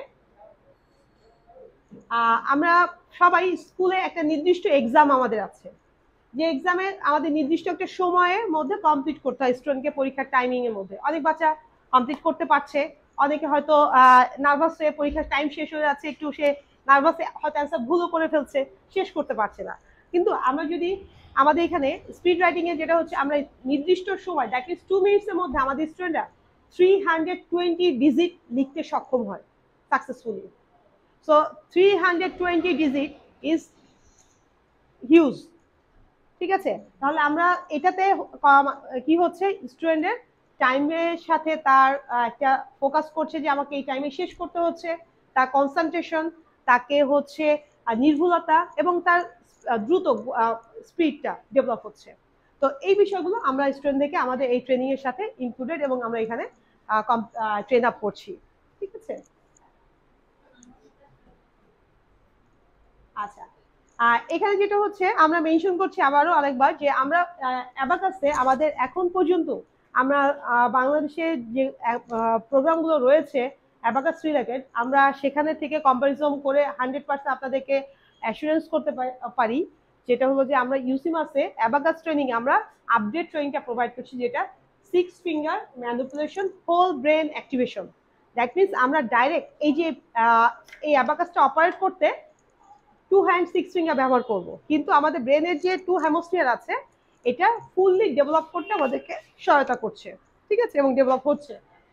আমরা সবাই স্কুলে একটা নির্দিষ্ট এক্সাম আমাদের আছে, যে এক্সামে আমাদের নির্দিষ্ট একটা সময়ের মধ্যে কমপ্লিট করতে হয় স্টুডেন্টকে, পরীক্ষার টাইমিং এর মধ্যে। অনেক বাচ্চা কমপ্লিট করতে পারছে, অনেকে হয়তো নার্ভাস হয়ে পরীক্ষার টাইম শেষ হয়ে যাচ্ছে, একটু সে নার্ভাসে হয়তো অ্যান্সার ভুলও করে ফেলছে, শেষ করতে পারছে না। কিন্তু আমরা যদি আমাদের এখানে স্পিড রাইটিং এ যেটা হচ্ছে আমরা নির্দিষ্ট সময় দ্যাট মিনস টু মিনিটসের মধ্যে আমাদের স্টুডেন্টরা থ্রি হান্ড্রেড টোয়েন্টি ডিজিট লিখতে সক্ষম হয় successfully. So three hundred twenty digit is huge, ঠিক আছে? তাহলে আমরা এটাতে কি হচ্ছে স্টুডেন্টের টাইমের সাথে তার একটা ফোকাস করছে যে আমাকে এই টাইমে শেষ করতে হচ্ছে, তার কনসেন্ট্রেশন, তাকে হচ্ছে নির্ভুলতা এবং তার দ্রুত স্পিডটা ডেভেলপ হচ্ছে। তো এই বিষয়গুলো আমরা স্টুডেন্টদেরকে আমাদের এই ট্রেনিং এর সাথে ইনক্লুডেড এবং আমরা এখানে ট্রেন আপ করছি, ঠিক আছে? আচ্ছা, আর এখানে যেটা হচ্ছে আমরা মেনশন করছি আবারও আরেকবার যে আমরা অ্যাবাকাসে আমাদের এখন পর্যন্ত আমরা বাংলাদেশের যে প্রোগ্রামগুলো রয়েছে অ্যাবাকাস রিলেটেড, আমরা সেখানে থেকে কম্পারিজন করে হান্ড্রেড পার্সেন্ট আপনাদেরকে অ্যাসুরেন্স করতে পারি যেটা হলো যে আমরা ইউসিমাসে অ্যাবাকাস ট্রেনিং আমরা আপডেট ট্রেনিংটা প্রোভাইড করছি, যেটা six finger manipulation whole brain activation. That means আমরা ডাইরেক্ট এই যে এই অ্যাবাকাসটা অপারেট করতে টু হ্যান্ড সিক্স ফিঙ্গার ব্যবহার করব, কিন্তু আমাদের ব্রেনের যে টু হেমোস্ফিয়ার আছে এটা ফুললি ডেভেলপ করতে আমাদেরকে সহায়তা করছে, ঠিক আছে, এবং ডেভেলপ হচ্ছে।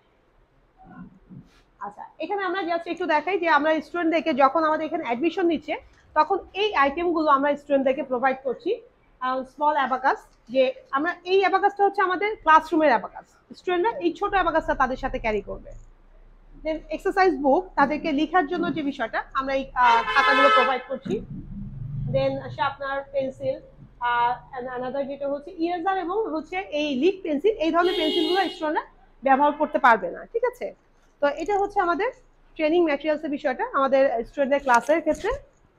আচ্ছা, এখানে আমরা জাস্ট একটু দেখাই যে আমরা স্টুডেন্টদেরকে যখন আমাদের এখানে অ্যাডমিশন নিচ্ছে তখন এই আইটেমগুলো আমরা স্টুডেন্টদেরকে প্রোভাইড করছি। স্মল অ্যাবাকাস, যে আমরা এই অ্যাবাকাসটা হচ্ছে আমাদের ক্লাসরুমের অ্যাবাকাস, স্টুডেন্টরা এই ছোট অ্যাবাকাসটা তাদের সাথে ক্যারি করবে। দেন এক্সারসাইজ বুক, তাদেরকে লেখার জন্য যে বিষয়টা আমরা এই খাতাগুলো প্রোভাইড করছি। দেন শার্পনার, পেন্সিল, আনাদার যেটা হচ্ছে ইরেজার এবং হচ্ছে এই লিড পেন্সিল, এই ধরনের পেন্সিলগুলো স্টুডেন্টরা ব্যবহার করতে পারবে না, ঠিক আছে? তো এটা হচ্ছে আমাদের ট্রেনিং ম্যাটেরিয়ালসের বিষয়টা আমাদের স্টুডেন্টদের ক্লাসের ক্ষেত্রে।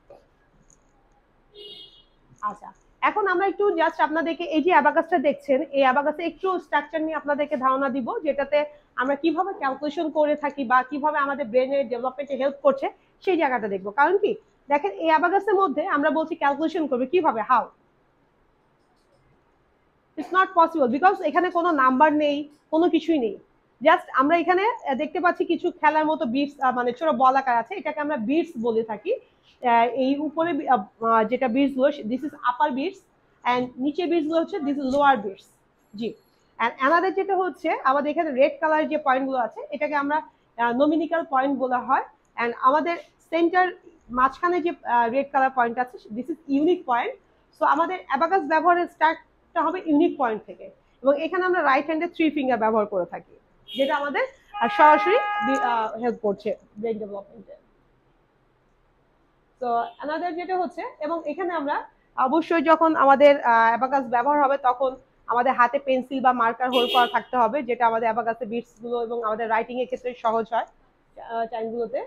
আচ্ছা, এখন আমরা একটু জাস্ট আপনাদেরকে এই যে অ্যাবাকাসটা দেখছেন এই অ্যাবাকাসে একটু স্ট্রাকচার নিয়ে আপনাদেরকে ধারণা দিব, যেটাতে আমরা কিভাবে ক্যালকুলেশন করে থাকি বা কিভাবে আমাদের ব্রেনের ডেভেলপমেন্টে হেল্প করছে সেই জায়গাটা দেখবো। কারণ কি দেখেন এই অ্যাবাকাসের মধ্যে আমরা বলছি ক্যালকুলেশন করবে কিভাবে, how, it's not possible because এখানে কোনো নাম্বার নেই, কোনো কিছুই নেই। জাস্ট আমরা এখানে দেখতে পাচ্ছি কিছু খেলার মতো বিটস, মানে ছোট বল আকার আছে, এটাকে আমরা বিটস বলে থাকি। এই উপরে যেটা বিটস গুলো this is upper beads and নিচে বিটস গুলো হচ্ছে দিস ইজ লোয়ার বিটস। জি, অ্যান্ড অ্যানাদার যেটা হচ্ছে আমাদের এখানে রেড কালারের যে পয়েন্টগুলো আছে এটাকে আমরা নমিনিক্যাল পয়েন্ট বলা হয়, অ্যান্ড আমাদের সেন্টার মাঝখানে যে রেড কালার পয়েন্ট আছে this is unique point. So আমাদের অ্যাবাকাস ব্যবহারের স্টার্টটা হবে ইউনিক পয়েন্ট থেকে, এবং এখানে আমরা রাইট হ্যান্ডে থ্রি ফিঙ্গার ব্যবহার করে থাকি, যেটা আমাদের সরাসরি হেল্প করছে ব্রেন ডেভেলপমেন্টে। তো অ্যানাদার যেটা হচ্ছে, এবং এখানে আমরা অবশ্যই যখন আমাদের অ্যাবাকাস ব্যবহার হবে তখন আমাদের হাতে পেন্সিল বা মার্কার হোল্ড করা থাকতে হবে, যেটা আমাদের অ্যাবাকাসের বিটস গুলো এবং আমাদের রাইটিং এর ক্ষেত্রে সহজ হয় টাইমগুলোতে।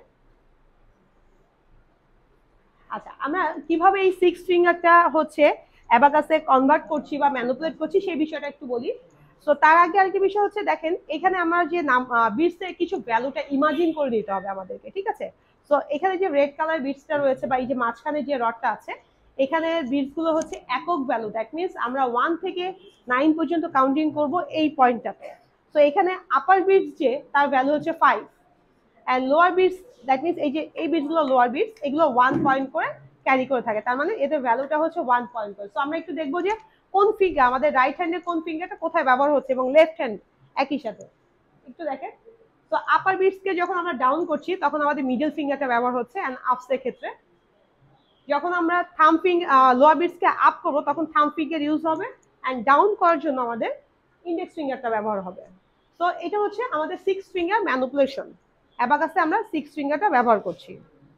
আচ্ছা, আমরা কিভাবে এই সিক্স ফিঙ্গারটা হচ্ছে অ্যাবাকাসে কনভার্ট করছি বা ম্যানিপুলেট করছি সেই বিষয়টা একটু বলি। সো তার আগে আরেকটি বিষয় হচ্ছে দেখেন এখানে আমরা যে নাম বিটসের কিছু ভ্যালুটা ইমাজিন করে নিতে হবে আমাদেরকে, ঠিক আছে? সো এখানে যে রেড কালার বিটসটা রয়েছে বা এই যে মাঝখানে যে রডটা আছে এখানে বিটস গুলো হচ্ছে একক ভ্যালু, দ্যাট মিনস আমরা ওয়ান থেকে নাইন পর্যন্ত কাউন্টিং করব এই পয়েন্টটাতে। সো এখানে আপার বিটস যে তার ভ্যালু হচ্ছে five and lower beads that means এই যে এই বিটসগুলো লোয়ার বিটস এগুলো ওয়ান পয়েন্ট করে ক্যারি করে থাকে, তার মানে এদের ভ্যালুটা হচ্ছে ওয়ান পয়েন্ট করে। সো আমরা একটু দেখবো যে কোন ফিঙ্গার আমাদের রাইট হ্যান্ডের কোন ফিঙ্গারটা কোথায় ব্যবহার হচ্ছে এবং লেফট হ্যান্ড একই সাথে একটু দেখেন। তো আপার বিটসকে যখন আমরা ডাউন করছি তখন আমাদের মিডল ফিঙ্গারটা ব্যবহার হচ্ছে, অ্যান্ড আপসের ক্ষেত্রে যখন আমরা থাম ফিঙ্গার লোয়ার বিটসকে আপ করবো তখন থাম ফিঙ্গার ইউজ হবে, অ্যান্ড ডাউন করার জন্য আমাদের ইন্ডেক্স ফিঙ্গারটা ব্যবহার হবে। তো এটা হচ্ছে আমাদের সিক্স ফিঙ্গার ম্যানিপুলেশন, অ্যাবাকাসে আমরা সিক্স ফিঙ্গারটা ব্যবহার করছি।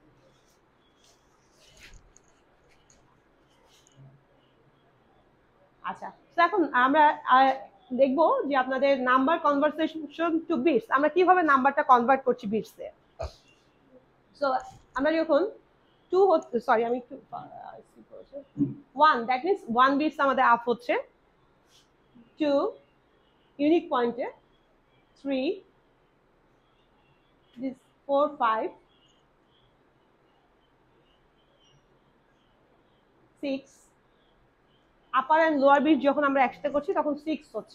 আচ্ছা, তো এখন আমরা দেখবো যে আপনাদের নাম্বার কনভার্সেশন টু বিটস আমরা কিভাবে নাম্বারটা কনভার্ট করছি বিটসে। সো আমরা যখন টু সরি আমি একটু one that means one beads আমাদের আপ হচ্ছে, টু ইউনিক পয়েন্টে, three this four five six upper and lower bead যখন আমরা একসাথে করছি তখন সিক্স হচ্ছে,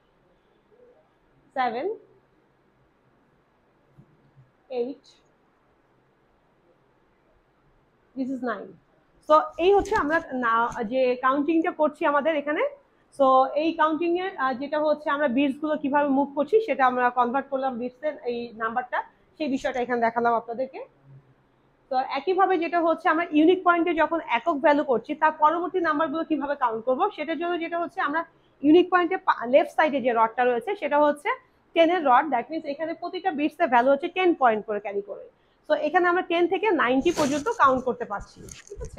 seven, eight, this is nine. So এই হচ্ছে আমরা যে কাউন্টিংটা করছি আমাদের এখানে। সো এই কাউন্টিং এর যেটা হচ্ছে আমরা বিটস গুলো কিভাবে মুভ করছি সেটা আমরা কনভার্ট করলাম বিটস এর এই নাম্বারটা, সেই বিষয়টা এখানে দেখালাম আপনাদেরকে। তো একইভাবে যেটা হচ্ছে আমরা ইউনিক পয়েন্টে যখন একক ভ্যালু করছি তার পরবর্তী নাম্বারগুলো কিভাবে কাউন্ট করব সেটার জন্য যেটা হচ্ছে আমরা ইউনিক পয়েন্টে লেফট সাইডে যে রডটা রয়েছে সেটা হচ্ছে টেন এর রড। দ্যাট মিনস এখানে প্রতিটা বিটস এর ভ্যালু হচ্ছে টেন পয়েন্ট করে ক্যারি করে। তো এখানে আমরা টেন থেকে নাইনটি পর্যন্ত কাউন্ট করতে পারছি, ঠিক আছে।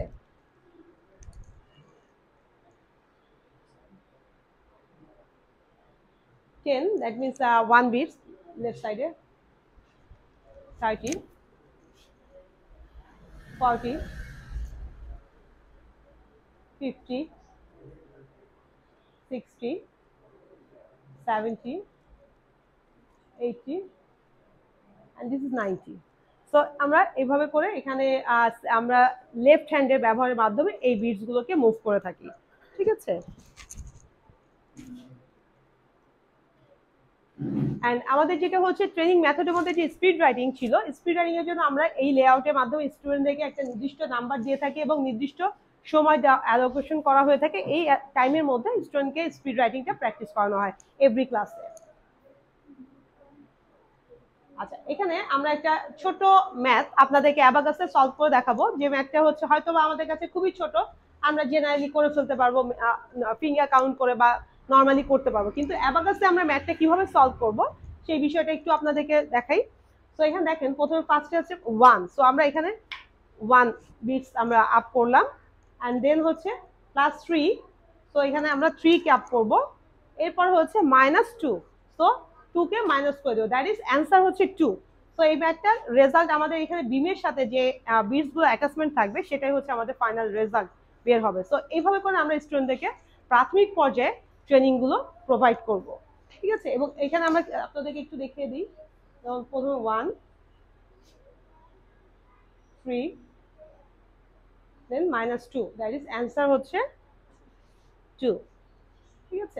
Ten, that means one beads left সাইডে, thirty, forty, fifty, sixty, seventy, eighty, and this is ninety. So আমরা এইভাবে করে এখানে আমরা লেফট হ্যান্ডের ব্যবহারের মাধ্যমে এই বিটস গুলোকে মুভ করে থাকি, ঠিক আছে। এন্ড আমাদের যেটা হচ্ছে ট্রেনিং মেথডের মধ্যে যে স্পিড রাইটিং ছিল, স্পিড রাইটিং এর জন্য আমরা এই লেআউটের মাধ্যমে স্টুডেন্টদেরকে একটা নির্দিষ্ট নাম্বার দিয়ে থাকি এবং নির্দিষ্ট সময় অ্যালোকেশন করা হয়ে থাকে। এই টাইমের মধ্যে স্টুডেন্টকে স্পিড রাইটিংটা প্র্যাকটিস করানো হয় এভরি ক্লাসে। আচ্ছা, এখানে আমরা একটা ছোট ম্যাথ আপনাদেরকে অ্যাবাকাসে সলভ করে দেখাবো, যে ম্যাথটা হচ্ছে হয়তো বা আমাদের কাছে খুবই ছোট, আমরা জেনারেলি করে ফেলতে পারবো ফিঙ্গার কাউন্ট করে বা নর্মালি করতে পারবো, কিন্তু অ্যাবাকাসে আমরা ম্যাথটা কিভাবে সলভ করব সেই বিষয়টা একটু আপনাদেরকে দেখাই। তো এখানে দেখেন প্রথমে ফার্স্টে হচ্ছে ওয়ান। সো আমরা এখানে ওয়ান বিটস আমরা আপ করলাম, অ্যান্ড দেন হচ্ছে প্লাস থ্রি। তো এখানে আমরা থ্রি কে আপ করবো। এরপর হচ্ছে মাইনাস টু। সো টু কে মাইনাস করে দেবো, দ্যাট ইজ অ্যান্সার হচ্ছে টু। তো এই ম্যাথটার রেজাল্ট আমাদের এখানে বিমের সাথে যে বিটস গুলো অ্যাটাচমেন্ট থাকবে সেটাই হচ্ছে আমাদের ফাইনাল রেজাল্ট বের হবে। সো এইভাবে করে আমরা স্টুডেন্টদেরকে প্রাথমিক পর্যায়ে ট্রেনিং গুলো প্রোভাইড করব, ঠিক আছে। এবং এখানে আমরা আপনাদেরকে একটু দেখিয়ে দিই, যেমন প্রথমে one, three, then minus two, that is answer হচ্ছে টু, ঠিক আছে।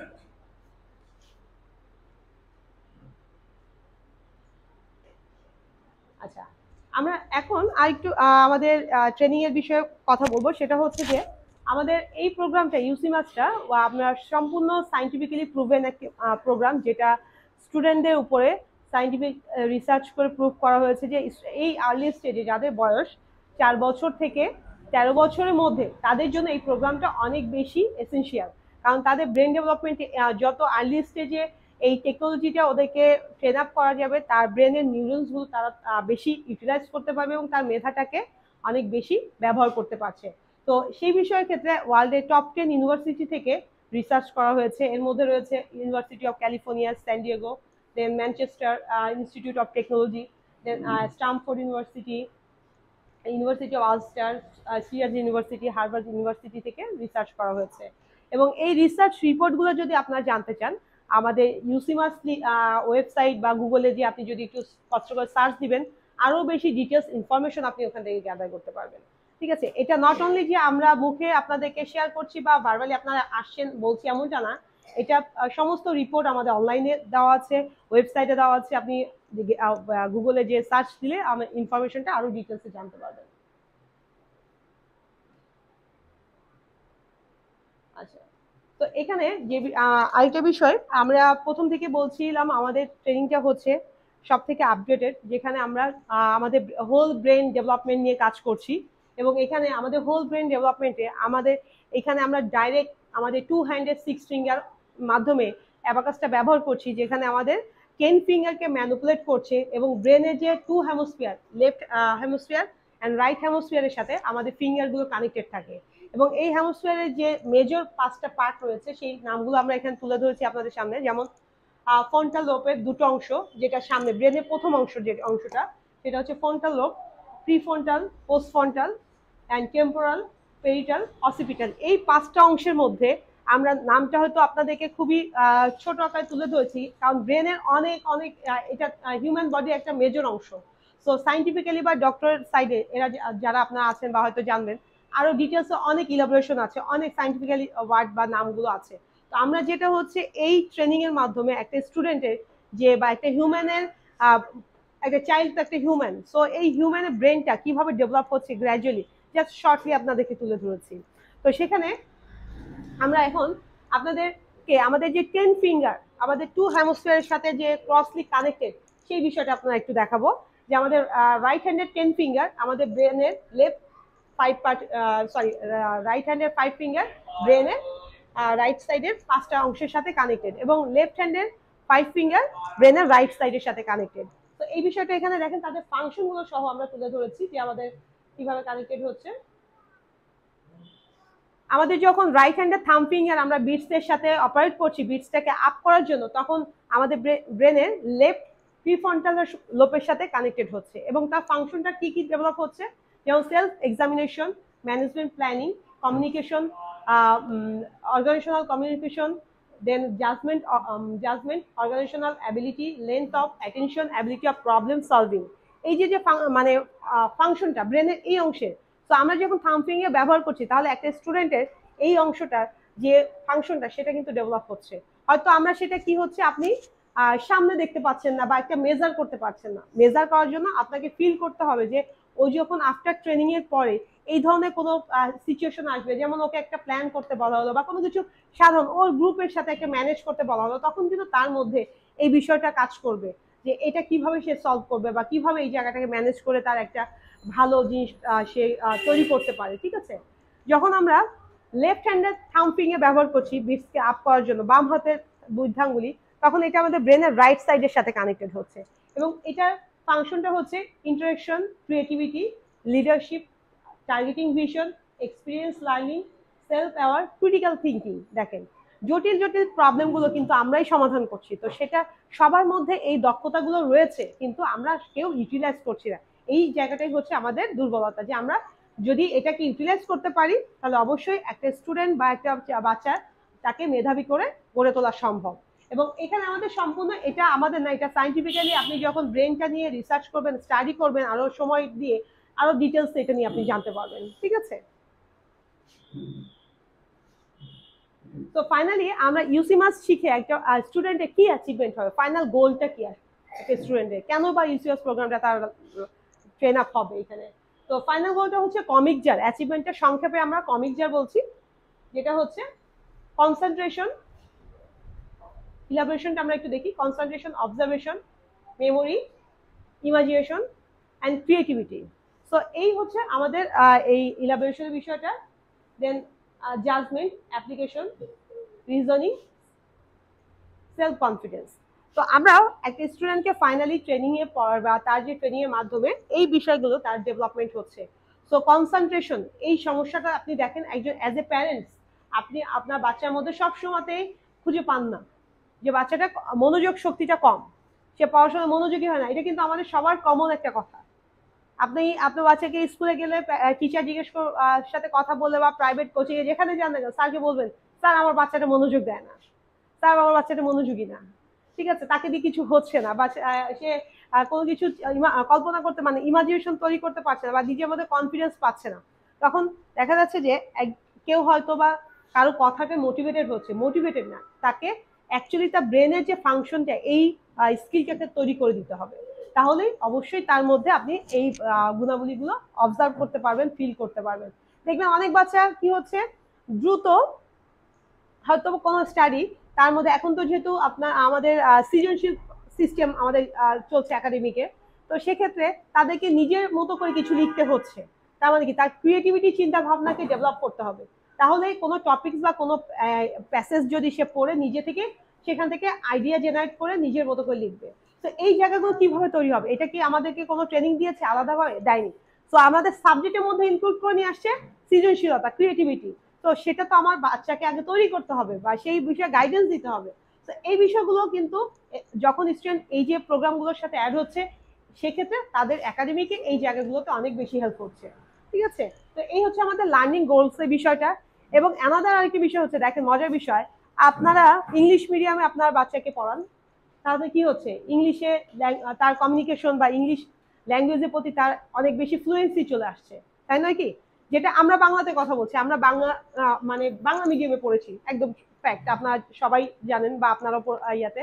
আচ্ছা, আমরা এখন আরেকটু আমাদের ট্রেনিং এর বিষয়ে কথা বলবো। সেটা হচ্ছে যে আমাদের এই প্রোগ্রামটা ইউসিমাসটা আপনার সম্পূর্ণ সায়েন্টিফিক্যালি প্রুভেন একটি প্রোগ্রাম, যেটা স্টুডেন্টদের উপরে সায়েন্টিফিক রিসার্চ করে প্রুভ করা হয়েছে যে এই আর্লি স্টেজে যাদের বয়স চার বছর থেকে তেরো বছরের মধ্যে তাদের জন্য এই প্রোগ্রামটা অনেক বেশি এসেনশিয়াল। কারণ তাদের ব্রেন ডেভেলপমেন্টে যত আর্লি স্টেজে এই টেকনোলজিটা ওদেরকে ট্রেন আপ করা যাবে, তার ব্রেনের নিউরনসগুলো তারা বেশি ইউটিলাইজ করতে পারবে এবং তার মেধাটাকে অনেক বেশি ব্যবহার করতে পারছে। তো সেই বিষয়ের ক্ষেত্রে ওয়ার্ল্ডের টপ টেন ইউনিভার্সিটি থেকে রিসার্চ করা হয়েছে। এর মধ্যে রয়েছে university of California San Diego, then Manchester institute of technology, then Stamford university, university of Ulster, Sears university, Harvard university থেকে রিসার্চ করা হয়েছে। এবং এই রিসার্চ রিপোর্টগুলো যদি আপনারা জানতে চান, আমাদের ইউসিমাস ওয়েবসাইট বা গুগলে যে আপনি যদি একটু কষ্ট করে সার্চ দিবেন, আরও বেশি ডিটেলস ইনফরমেশন আপনি ওখান থেকে গ্যাদার করতে পারবেন, ঠিক আছে। এটা নট অনলি যে আমরা মুখে আপনাদেরকে শেয়ার করছি বা ভার্বালি আপনারা আসছেন বলছি এমনটা না, এটা সমস্ত রিপোর্ট আমাদের অনলাইনে দেওয়া আছে, ওয়েবসাইটে দেওয়া আছে। আপনি গুগলে যে সার্চ দিলে আমার ইনফরমেশনটা আরও ডিটেলসে জানতে পারবেন। আচ্ছা, তো এখানে যে আরেকটা বিষয় আমরা প্রথম থেকে বলছিলাম, আমাদের ট্রেনিংটা হচ্ছে সব থেকে আপডেটেড, যেখানে আমরা আমাদের হোল ব্রেন ডেভেলপমেন্ট নিয়ে কাজ করছি। এবং এখানে আমাদের হোল ব্রেন ডেভেলপমেন্টে আমাদের এখানে আমরা ডাইরেক্ট আমাদের টু হ্যান্ডেড সিক্স ফিঙ্গার মাধ্যমে অ্যাবাকাসটা ব্যবহার করছি, যেখানে আমাদের টেন ফিঙ্গারকে ম্যানিপুলেট করছে এবং ব্রেনের যে two hemisphere, left hemisphere and right হেমোস্ফিয়ারের সাথে আমাদের ফিঙ্গারগুলো কানেক্টেড থাকে। এবং এই হেমোস্ফিয়ারের যে মেজর পাঁচটা পার্ট রয়েছে সেই নামগুলো আমরা এখানে তুলে ধরেছি আপনাদের সামনে। যেমন ফ্রন্টাল লোবের দুটো অংশ, যেটা সামনে ব্রেনের প্রথম অংশ যে অংশটা সেটা হচ্ছে frontal lobe, prefrontal, postfrontal and temporal, parietal, occipital. এই পাঁচটা অংশের মধ্যে আমরা নামটা হয়তো আপনাদেরকে খুবই ছোট আকারে তুলে ধরেছি, কারণ ব্রেনের অনেক অনেক এটা হিউম্যান বডির একটা মেজর অংশ। সো সাইন্টিফিক্যালি বা ডক্টরের সাইডে এরা যারা আপনারা আছেন বা হয়তো জানবেন, আরও ডিটেলসে অনেক ইলাবোরেশন আছে, অনেক সাইন্টিফিক্যালি ওয়ার্ড বা নামগুলো আছে। তো আমরা যেটা হচ্ছে এই ট্রেনিংয়ের মাধ্যমে একটা স্টুডেন্টের যে বা একটা হিউম্যানের একটা চাইল্ড তো একটা হিউম্যান, সো এই হিউম্যানের ব্রেনটা কিভাবে ডেভেলপ হচ্ছে গ্র্যাজুয়ালি জাস্ট শর্টলি আপনাদেরকে তুলে ধরেছি। তো সেখানে আমরা এখন আপনাদেরকে আমাদের যে টেন ফিঙ্গার আমাদের টু হেমোস্ফিয়ারের সাথে যে ক্রসলি কানেক্টেড সেই বিষয়টা আপনারা একটু দেখাবো, যে আমাদের রাইট হ্যান্ডের টেন ফিঙ্গার আমাদের ব্রেনের left five part sorry right হ্যান্ডের ফাইভ ফিঙ্গার ব্রেনের রাইট সাইডের পাঁচটা অংশের সাথে কানেক্টেড, এবং লেফট হ্যান্ডের ফাইভ ফিঙ্গার ব্রেনের রাইট সাইডের সাথে কানেক্টেড। তো এই বিষয়টা এখানে দেখেন তাদের ফাংশনগুলো সহ আমরা তুলে ধরেছি যে আমাদের কিভাবে কানেক্টেড হচ্ছে। আমাদের যখন রাইট হ্যান্ডের থাম ফিঙ্গার আমরা বিটসের সাথে অপারেট করছি বিটসটাকে আপ করার জন্য, তখন আমাদের ব্রেনের লেফট প্রিফ্রন্টাল লোবের সাথে কানেক্টেড হচ্ছে, এবং তার ফাংশনটা কি কি ডেভেলপ হচ্ছে, যেমন self examination, management planning, communication, organizational communication, then judgment judgment organizational ability, length of attention, ability of problem solving. এই যে যে মানে ফাংশনটা ব্রেনের এই অংশের, তো আমরা যখন থাম ফিঙ্গার ব্যবহার করছি তাহলে একটা স্টুডেন্টের এই অংশটার যে ফাংশনটা সেটা কিন্তু ডেভেলপ হচ্ছে। হয়তো আমরা সেটা কি হচ্ছে আপনি সামনে দেখতে পাচ্ছেন না বা একটা মেজার করতে পারছেন না, মেজার করার জন্য আপনাকে ফিল করতে হবে যে ও যখন আফটার ট্রেনিং এর পরে এই ধরনের কোনো সিচুয়েশন আসবে, যেমন ওকে একটা প্ল্যান করতে বলা হলো বা কোনো কিছু সাধারণ ওর গ্রুপের সাথে একটা ম্যানেজ করতে বলা হলো, তখন কিন্তু তার মধ্যে এই বিষয়টা কাজ করবে যে এটা কিভাবে সে সলভ করবে বা কিভাবে এই জায়গাটাকে ম্যানেজ করে তার একটা ভালো জিনিস সে তৈরি করতে পারে। ঠিক আছে, যখন আমরা লেফট হ্যান্ডের থাম ফিঙ্গার ব্যবহার করছি বিটসকে আপ করার জন্য বাম হাতের বুদ্ধাঙ্গুলি, তখন এটা আমাদের ব্রেনের রাইট সাইডের সাথে কানেক্টেড হচ্ছে, এবং এটার ফাংশনটা হচ্ছে interaction, creativity, leadership, targeting vision, experience learning, self aware, critical thinking. দেখেন জটিল জটিল প্রবলেমগুলো কিন্তু আমরাই সমাধান করছি, তো সেটা সবার মধ্যে এই দক্ষতাগুলো রয়েছে কিন্তু আমরা কেউ ইউটিলাইজ করছি না। এই জায়গাটাই হচ্ছে আমাদের দুর্বলতা, যে আমরা যদি এটাকে ইউটিলাইজ করতে পারি তাহলে অবশ্যই একটা স্টুডেন্ট বা একটা বাচ্চার তাকে মেধাবী করে গড়ে তোলা সম্ভব। এবং এখানে আমাদের সম্পূর্ণ এটা আমাদের না, এটা সাইন্টিফিক্যালি আপনি যখন ব্রেনটা নিয়ে রিসার্চ করবেন, স্টাডি করবেন, আরো সময় দিয়ে আরো ডিটেলস এটা নিয়ে আপনি জানতে পারবেন। ঠিক আছে, তো ফাইনালি আমরা ইউসিমাস শিখে একটা স্টুডেন্টের কি অ্যাচিভমেন্ট হবে, ফাইনাল গোলটা কি একটা স্টুডেন্টের, কেন বা ইউসিমাস প্রোগ্রামটা তার ট্রেন আপ হবে এখানে। তো ফাইনাল গোলটা হচ্ছে কমিক জার, অ্যাচিভমেন্টের সংক্ষেপে আমরা কমিক জার বলছি, যেটা হচ্ছে কনসেন্ট্রেশন, ইলাবোরেশনটা আমরা একটু দেখি, concentration, observation, memory, imagination and creativity. So এই হচ্ছে আমাদের এই ইলাবোরেশনের বিষয়টা। Then judgment, application, reasoning, self confidence. তো আমরা একটা স্টুডেন্টকে ফাইনালি ট্রেনিং এ পড়ার বা তার যে ট্রেনিং এর মাধ্যমে এই বিষয়গুলো তার ডেভেলপমেন্ট হচ্ছে। সো কনসেন্ট্রেশন, এই সমস্যাটা আপনি দেখেন একজন অ্যাজ এ প্যারেন্টস আপনি আপনার বাচ্চার মধ্যে সব সময়তেই খুঁজে পান না যে বাচ্চাটা মনোযোগ শক্তিটা কম, সে পড়াশোনায় মনোযোগী হয় না, এটা কিন্তু আমাদের সবার কমন একটা কথা। আপনি আপনার বাচ্চাকে স্কুলে গেলে টিচার জিজ্ঞেস সাথে কথা বলে বা প্রাইভেট কোচিং এ যেখানে যান না কেন স্যারকে বলবেন স্যার আমার বাচ্চাটা মনোযোগ দেয় না, স্যার আমার বাচ্চাটা মনোযোগী না, ঠিক আছে, তাকে দিয়ে কিছু হচ্ছে না বা সে কোনো কিছু কল্পনা করতে মানে ইমাজিনেশন তৈরি করতে পারছে না বা নিজের মধ্যে কনফিডেন্স পাচ্ছে না। তখন দেখা যাচ্ছে যে কেউ হয়তো বা কারো কথাতে মোটিভেটেড হচ্ছে, মোটিভেটেড না, তাকে অ্যাকচুয়ালি তার ব্রেনের যে ফাংশনটা এই স্কিলটাকে তৈরি করে দিতে হবে, তাহলেই অবশ্যই তার মধ্যে আপনি এই গুণাবলীগুলো অবজার্ভ করতে পারবেন, ফিল করতে পারবেন। দেখবেন অনেক বাচ্চা কি হচ্ছে দ্রুত হয়তো কোনো স্টাডি তার মধ্যে, এখন তো যেহেতু আপনার আমাদের সৃজনশীল সিস্টেম আমাদের চলছে একাডেমিকে, তো সেক্ষেত্রে তাদেরকে নিজের মতো করে কিছু লিখতে হচ্ছে, তার মানে কি তার ক্রিয়েটিভিটি চিন্তা ভাবনাকে ডেভেলপ করতে হবে, তাহলে কোনো টপিকস বা কোনো প্যাসেজ যদি সে পড়ে নিজে থেকে সেখান থেকে আইডিয়া জেনারেট করে নিজের মতো করে লিখবে। তো এই জায়গাগুলো কিভাবে তৈরি হবে, এটা কি আমাদেরকে কোনো ট্রেনিং দিয়েছে? আলাদাভাবে দেয়নি। তো আমাদের সাবজেক্টের মধ্যে ইনক্লুড করে নিয়ে আসছে সৃজনশীলতা, ক্রিয়েটিভিটি। তো সেটা তো আমার বাচ্চাকে আগে তৈরি করতে হবে বা সেই বিষয়ে গাইডেন্স দিতে হবে। তো এই বিষয়গুলো কিন্তু যখন স্টুডেন্ট এই যে প্রোগ্রামগুলোর সাথে অ্যাড হচ্ছে সেক্ষেত্রে তাদের একাডেমিকে এই জায়গাগুলোতে অনেক বেশি হেল্প করছে। ঠিক আছে, তো এই হচ্ছে আমাদের লার্নিং গোলস এর বিষয়টা। এবং অ্যানাদার আরেকটি বিষয় হচ্ছে, দেখেন মজার বিষয়, আপনারা ইংলিশ মিডিয়ামে আপনার বাচ্চাকে পড়ান, তাহলে কি হচ্ছে ইংলিশে তার কমিউনিকেশন বা ইংলিশ ল্যাঙ্গুয়েজের প্রতি তার অনেক বেশি ফ্লুয়েন্সি চলে আসছে, তাই নয় কি? যেটা আমরা বাংলাতে কথা বলছি, আমরা বাংলা মানে বাংলা মিডিয়ামে পড়েছি, একদম ফ্যাক্ট, আপনারা সবাই জানেন বা আপনারা ইয়াতে। তো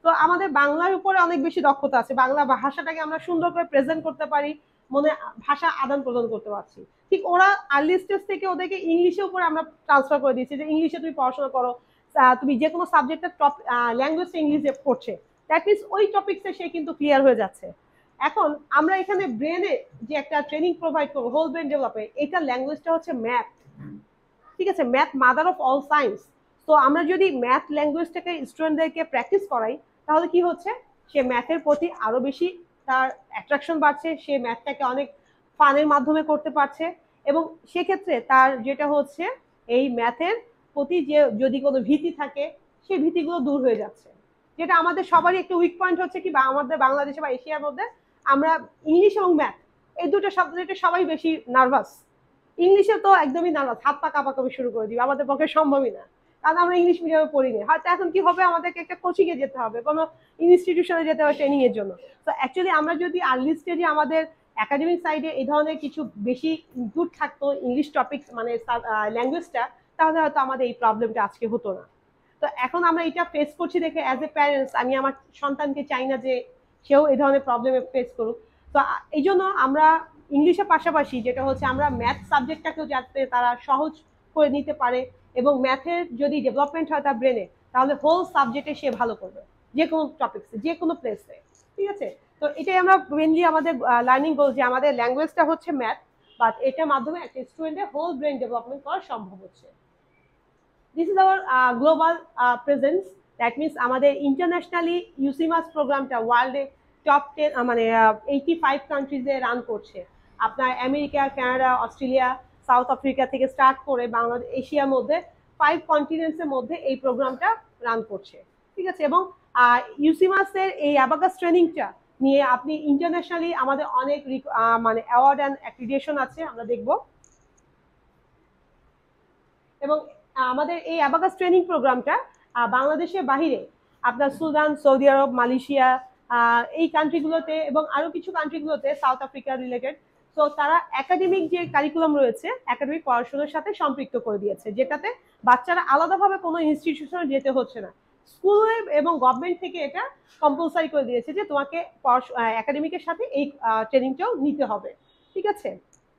তো আমাদের বাংলার উপরে অনেক বেশি দক্ষতা আছে, বাংলা ভাষাটাকে আমরা সুন্দর করে প্রেজেন্ট করতে পারি, মনে ভাষা আদান প্রদান করতে পারছি। ঠিক ওরা আর্লি স্টেজ থেকে ওদেরকে ইংলিশের উপরে আমরা ট্রান্সফার করে দিয়েছি, যে ইংলিশে তুমি পড়াশোনা করো, তুমি যে কোনো সাবজেক্টের টপ ল্যাঙ্গুয়েজটা ইংলিশে পড়ছে, দ্যাট মিনস ওই টপিকসে সে কিন্তু ক্লিয়ার হয়ে যাচ্ছে। এখন আমরা এখানে ব্রেনে যে একটা ট্রেনিং প্রোভাইড করবো হোল ব্রেন ডেভেলপে, এটা ল্যাঙ্গুয়েজটা হচ্ছে ম্যাথ, ঠিক আছে, math mother of all science. তো আমরা যদি ম্যাথ ল্যাঙ্গুয়েজটাকে স্টুডেন্টদেরকে প্র্যাকটিস করাই, তাহলে কি হচ্ছে, সে ম্যাথের প্রতি আরো বেশি তার অ্যাট্রাকশন বাড়ছে, সে ম্যাথটাকে অনেক ফানের মাধ্যমে করতে পারছে, এবং সেক্ষেত্রে তার যেটা হচ্ছে এই ম্যাথের প্রতি যে যদি কোনো ভীতি থাকে সেই ভীতিগুলো দূর হয়ে যাচ্ছে। যেটা আমাদের সবারই একটা উইক পয়েন্ট হচ্ছে কি, বা আমাদের বাংলাদেশে বা এশিয়ার মধ্যে আমরা ইংলিশ এবং ম্যাথ এই দুটো সাবজেক্টে সবাই বেশি নার্ভাস। ইংলিশে তো একদমই নার্ভাস, হাত পা কাঁপাকাঁপি শুরু করে দিবে, আমাদের পক্ষে সম্ভবই না, কারণ আমরা ইংলিশ মিডিয়ামে পড়িনি। হয়তো এখন কি হবে, আমাদেরকে একটা কোচিংয়ে যেতে হবে, কোনো ইনস্টিটিউশনে যেতে হবে ট্রেনিং এর জন্য। তো অ্যাকচুয়ালি আমরা যদি আর্লি স্টেজে আমাদের একাডেমিক সাইডে এই ধরনের কিছু বেশি ইনক্লুড থাকতো ইংলিশ টপিক মানে ল্যাঙ্গুয়েজটা, তাহলে হয়তো আমাদের এই প্রবলেমটা আজকে হতো না। তো এখন আমরা এটা ফেস করছি দেখে অ্যাজ এ প্যারেন্টস আমি আমার সন্তানকে চাই না যে সেও এই ধরনের প্রবলেমে ফেস করুক। তো এই জন্য আমরা ইংলিশের পাশাপাশি যেটা হচ্ছে আমরা ম্যাথ সাবজেক্টটাকেও যাতে তারা সহজ করে নিতে পারে, এবং ম্যাথের যদি ডেভেলপমেন্ট হয় তার ব্রেনে, তাহলে হোল সাবজেক্টে সে ভালো করবে, যে কোনো টপিক্সে যে কোনো প্লেসে, ঠিক আছে। তো এটাই আমরা মেনলি আমাদের লার্নিং গোল, যে আমাদের ল্যাঙ্গুয়েজটা হচ্ছে ম্যাথ, বাট এটার মাধ্যমে একটা স্টুডেন্টের হোল ব্রেন ডেভেলপমেন্ট করা সম্ভব হচ্ছে। This is our global presence, that means আমাদের ইন্টারন্যাশনালি ইউসিমাস প্রোগ্রামটা ওয়ার্ল্ডে টপ টেন মানে এইটি ফাইভ কান্ট্রিজে রান করছে। আপনার America, Canada, Australia, South Africa থেকে স্টার্ট করে বাংলাদেশ, এশিয়ার মধ্যে ফাইভ কন্টিনেন্টসের মধ্যে এই প্রোগ্রামটা রান করছে, ঠিক আছে। এবং ইউসিমাসের এই অ্যাবাকাস ট্রেনিংটা নিয়ে আপনি ইন্টারন্যাশনালি আমাদের অনেক মানে অ্যাওয়ার্ড অ্যান্ড অ্যাক্রিডিটেশন আছে, আমরা দেখব। এবং আমাদের এই অ্যাবাকাস ট্রেনিং প্রোগ্রামটা বাংলাদেশের বাহিরে আপনার সুদান, সৌদি আরব, মালয়েশিয়া এই কান্ট্রিগুলোতে এবং আরো কিছু কান্ট্রিগুলোতে, সাউথ আফ্রিকা রিলেটেড, তো তারা একাডেমিক যে কারিকুলাম রয়েছে একাডেমিক পড়াশোনার সাথে সম্পৃক্ত করে দিয়েছে, যেটাতে বাচ্চারা আলাদাভাবে কোনো ইনস্টিটিউশনে যেতে হচ্ছে না। স্কুলে এবং গভর্নমেন্ট থেকে এটা কম্পালসারি করে দিয়েছে যে তোমাকে একাডেমিকের সাথে এই ট্রেনিংটাও নিতে হবে, ঠিক আছে।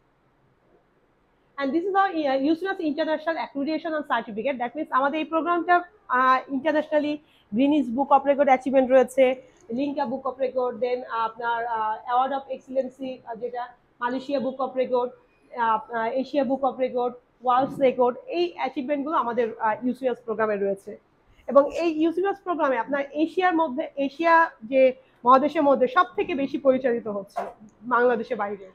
And this is our uh, USIMAS International Accreditation and Certificate. That means আমাদের এই প্রোগ্রামটা internationally Guinness book of record achievement রয়েছে, Limca book of record, then আপনার অ্যাওয়ার্ড অফ এক্সিলেন্সি যেটা Malaysia book of record, Asia book of record, world record, এই অ্যাচিভমেন্টগুলো আমাদের ইউসিমাস প্রোগ্রামে রয়েছে। এবং এই ইউসিমাস প্রোগ্রামে আপনার এশিয়ার মধ্যে, এশিয়া যে মহাদেশের মধ্যে সব থেকে বেশি পরিচালিত হচ্ছে বাংলাদেশের বাইরে।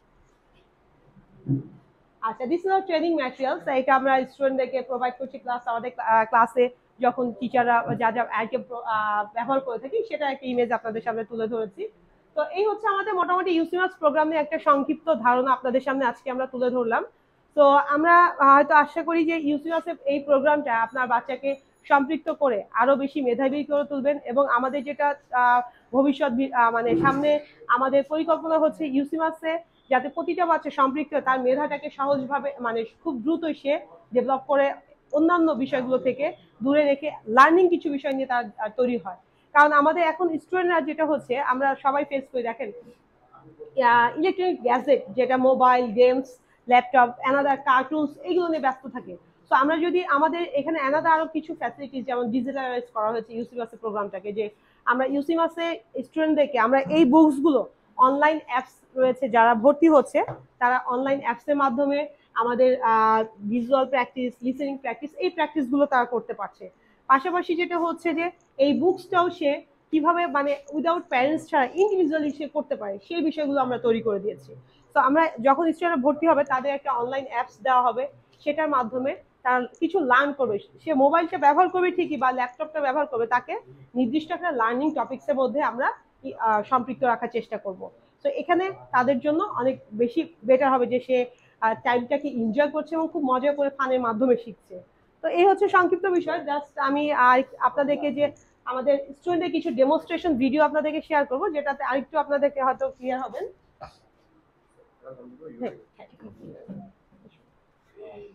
আচ্ছা, this is our training materials, এটা আমরা স্টুডেন্টদেরকে প্রোভাইড করছি ক্লাস, আমাদের ক্লাসে যখন টিচাররা যা যা আইটেম ব্যবহার করে থাকি সেটা একটা ইমেজ আপনাদের সামনে তুলে ধরেছি। তো এই হচ্ছে আমাদের মোটামুটি ইউসিমাস প্রোগ্রামে একটা সংক্ষিপ্ত ধারণা আপনাদের সামনে আজকে আমরা তুলে ধরলাম। তো আমরা হয়তো আশা করি যে ইউসিমাসের এই প্রোগ্রামটা আপনার বাচ্চাকে সম্পৃক্ত করে আরো বেশি মেধাবী করে তুলবেন, এবং আমাদের যেটা ভবিষ্যৎ মানে সামনে আমাদের পরিকল্পনা হচ্ছে ইউসিমাসে যাতে প্রতিটা বাচ্চা সম্পৃক্ত তার মেধাটাকে সহজভাবে মানে খুব দ্রুতই সে ডেভেলপ করে অন্যান্য বিষয়গুলো থেকে দূরে রেখে লার্নিং কিছু বিষয় নিয়ে তার তৈরি হয়। কারণ আমাদের এখন স্টুডেন্টরা যেটা হচ্ছে আমরা সবাই ফেস করে, দেখেন ইলেকট্রনিক গ্যাজেট যেটা mobile, games, laptop, another cartoons, এইগুলো নিয়ে ব্যস্ত থাকে। তো আমরা যদি আমাদের এখানে অ্যানাদার আরো কিছু ফ্যাসিলিটিস যেমন ডিজিটালাইজ করা হয়েছে ইউসিমাসের প্রোগ্রামটাকে, যে আমরা ইউসিমাসে স্টুডেন্টদেরকে আমরা এই বুকসগুলো অনলাইন অ্যাপস রয়েছে, যারা ভর্তি হচ্ছে তারা অনলাইন অ্যাপসের মাধ্যমে আমাদের ভিজুয়াল প্র্যাকটিস, লিসেনিং প্র্যাকটিস, এই প্র্যাকটিসগুলো তারা করতে পারছে। পাশাপাশি যেটা হচ্ছে যে এই বুকসটাও সে কিভাবে মানে উইদাউট প্যারেন্টস ছাড়া ইন্ডিভিজুয়ালি সে করতে পারে সেই বিষয়গুলো আমরা তৈরি করে দিয়েছি। তো আমরা যখন স্টুডেন্টরা ভর্তি হবে তাদের একটা অনলাইন অ্যাপস দেওয়া হবে, সেটার মাধ্যমে তারা কিছু লার্ন করবে। সে মোবাইলটা ব্যবহার করবে ঠিকই বা ল্যাপটপটা ব্যবহার করবে, তাকে নির্দিষ্ট একটা লার্নিং টপিক্সের মধ্যে আমরা সম্পৃক্ত রাখার চেষ্টা করব। তো এখানে তাদের জন্য অনেক বেশি বেটার হবে যে সে টাইমটাকে এনজয় করছে এবং খুব মজা করে ফানের মাধ্যমে শিখছে। তো এই হচ্ছে সংক্ষিপ্ত বিষয়। জাস্ট আমি আপনাদেরকে যে আমাদের স্টুডেন্টের কিছু ডেমনস্ট্রেশন ভিডিও আপনাদেরকে শেয়ার করব, যেটাতে আরেকটু আপনাদেরকে হয়তো ক্লিয়ার হবেন।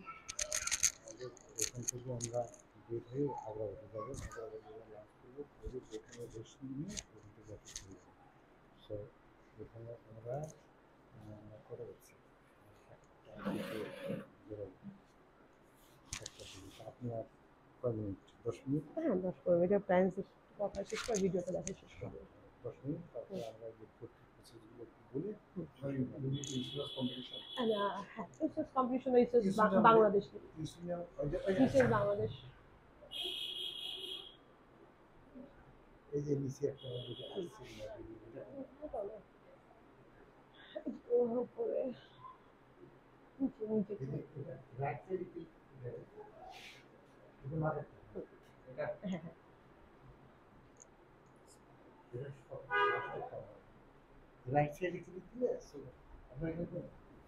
এখান থেকে আমরা বের হয়ে আগ্রা হতে যাবো। যে এখানে রেস্ট নিয়ে সো এখানে আমরা করে দিচ্ছি আপনার কয় মিনিট দশ মিনিট হ্যাঁ দশ পনেরো মিনিটের প্ল্যান কথা শেষ করে ভিডিওটা দেখা শেষ করবো দশ মিনিট তারপরে আমরা যে প্রসেসগুলো বলি And uh, it's just competition is just Ba- Bangladesh. This is Bangladesh. এই যে নিচে একটা যেটা আসছে উপরে নিচে নিচে রাইট সাইডে কি এটা মারে এটা হ্যাঁ হ্যাঁ রাইট সাইডে কি দিলে সো আমরা এটা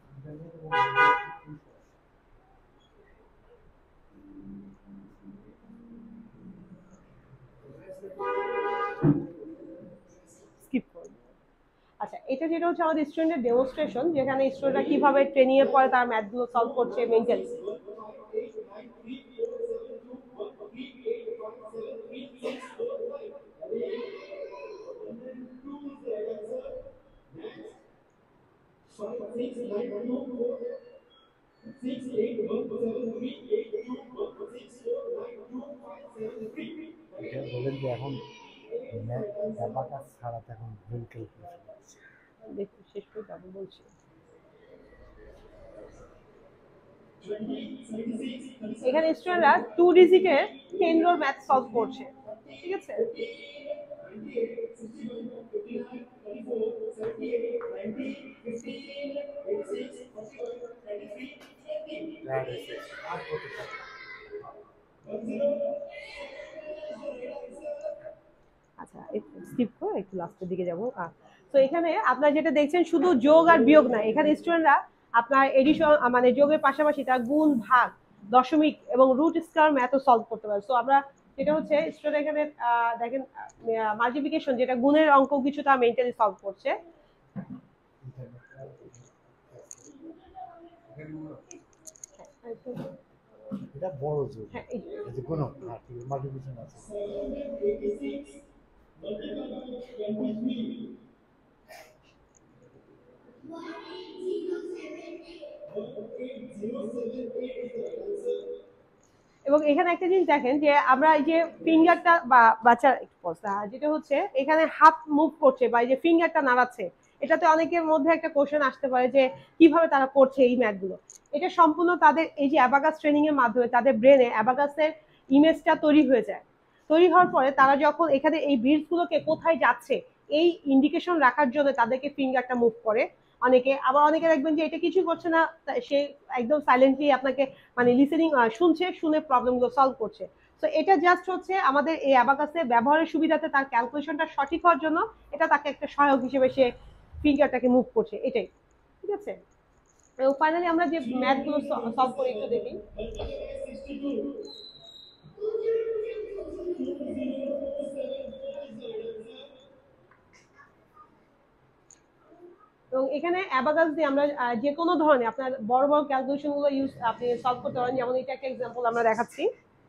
স্কিপ করব। আচ্ছা এটা যেটা হচ্ছে আমাদের স্টুডেন্টের ডেমনস্ট্রেশন, যেখানে স্টুডেন্টরা কিভাবে ট্রেনিং এর পরে তার ম্যাথগুলো সলভ করছে মেন্টালি। এটা বলেন যে এখন অ্যাবাকাস ছাড়া তো এখন ভুল ক্যালকুলেশন আছে দেখুন শেষ করে যাবো বলছি। এখানে স্টুডেন্টরা টু ডিজিটের কেন্দ্র ম্যাথ সলভ করছে, ঠিক আছে। আচ্ছা স্কিপ করে একটু লাস্টের দিকে যাবো। তো এখানে আপনারা যেটা দেখছেন শুধু যোগ আর বিয়োগ না, এখানে স্টুডেন্টরা আপনার এডিশন মানে যোগের পাশাপাশি তার গুণ, ভাগ, দশমিক এবং রুট স্কয়ার ম্যাথও সলভ করতে পারে। তো আমরা যেটা হচ্ছে স্টুডেন্ট এখানে দেখেন মাল্টিপ্লিকেশন যেটা গুণের অঙ্ক কিছু তার মেন্টালি সলভ করছে। এটা বড় যোগ হ্যাঁ এই যে কোনো মাল্টিপ্লিকেশন আছে এবং এখানে একটা জিনিস দেখেন যে আমরা এই যে ফিঙ্গারটা বা বাচ্চার যেটা হচ্ছে এখানে হাত মুভ করছে বা এই যে ফিঙ্গারটা নাড়াচ্ছে, এটাতে অনেকের মধ্যে একটা কোশ্চেন আসতে পারে যে কিভাবে তারা করছে এই ম্যাথগুলো। এটা সম্পূর্ণ তাদের এই যে অ্যাবাকাস ট্রেনিং এর মাধ্যমে তাদের ব্রেনে অ্যাবাকাসের ইমেজটা তৈরি হয়ে যায়। তৈরি হওয়ার পরে তারা যখন এখানে এই বিটস গুলোকে কোথায় যাচ্ছে এই ইন্ডিকেশন রাখার জন্য তাদেরকে ফিঙ্গারটা মুভ করে। অনেকে আবার অনেকে দেখবেন যে এটা কিছু করছে না, সে একদম সাইলেন্টলি আপনাকে মানে লিসেনিং শুনছে, শুনে প্রবলেমগুলো সলভ করছে। তো এটা জাস্ট হচ্ছে আমাদের এই অ্যাবাকাসের ব্যবহারের সুবিধাতে তার ক্যালকুলেশনটা সঠিক হওয়ার জন্য এটা তাকে একটা সহায়ক হিসেবে সে ফিঙ্গারটাকে মুভ করছে, এটাই ঠিক আছে। এবং ফাইনালি আমরা যে ম্যাথগুলো সলভ করি একটু দেখি। এবং এখানে অ্যাবাকাস দিয়ে আমরা যে কোনো ধরনের আপনার বড় বড় ক্যালকুলেশন গুলো ইউজ আপনি সলভ করতে পারেন। যেমন এটা একটা এক্সাম্পল আমরা দেখাচ্ছি।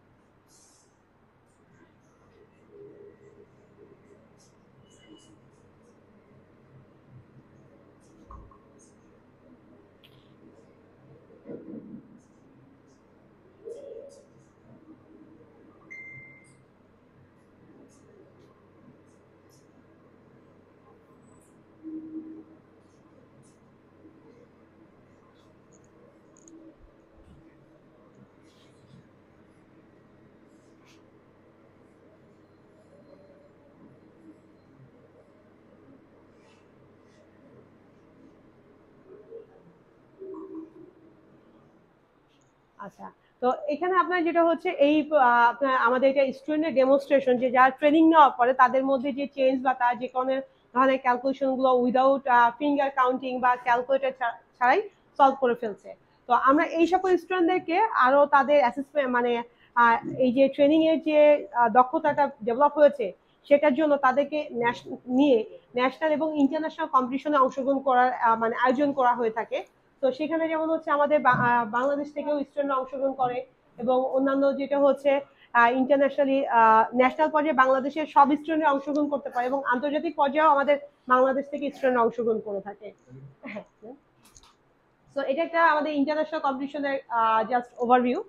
আচ্ছা তো এখানে আপনার যেটা হচ্ছে এই আপনার আমাদের এটা স্টুডেন্টের ডেমনস্ট্রেশন, যে যারা ট্রেনিং নেওয়ার পরে তাদের মধ্যে যে চেঞ্জ বা তার যে কোনো ধরনের ক্যালকুলেশন গুলো উইদাউট ফিঙ্গার কাউন্টিং বা ক্যালকুলেটর ছাড়াই সলভ করে ফেলছে। তো আমরা এই সকল স্টুডেন্টদেরকে আরো তাদের অ্যাসেসমেন্ট মানে এই যে ট্রেনিং এর যে দক্ষতাটা ডেভেলপ হয়েছে সেটার জন্য তাদেরকে নিয়ে ন্যাশনাল এবং ইন্টারন্যাশনাল কম্পিটিশনে অংশগ্রহণ করার মানে আয়োজন করা হয়ে থাকে। তো সেখানে যেমন হচ্ছে আমাদের বাংলাদেশ থেকেও স্টুডেন্টরা অংশগ্রহণ করে এবং অন্যান্য যেটা হচ্ছে ইন্টারন্যাশনালি ন্যাশনাল পর্যায়ে বাংলাদেশের সব স্টুডেন্ট অংশগ্রহণ করতে পারে এবং আন্তর্জাতিক পর্যায়েও আমাদের বাংলাদেশ থেকে স্টুডেন্ট অংশগ্রহণ করে থাকে। সো এটা একটা আমাদের ইন্টারন্যাশনাল কম্পিটিশনের জাস্ট ওভারভিউ।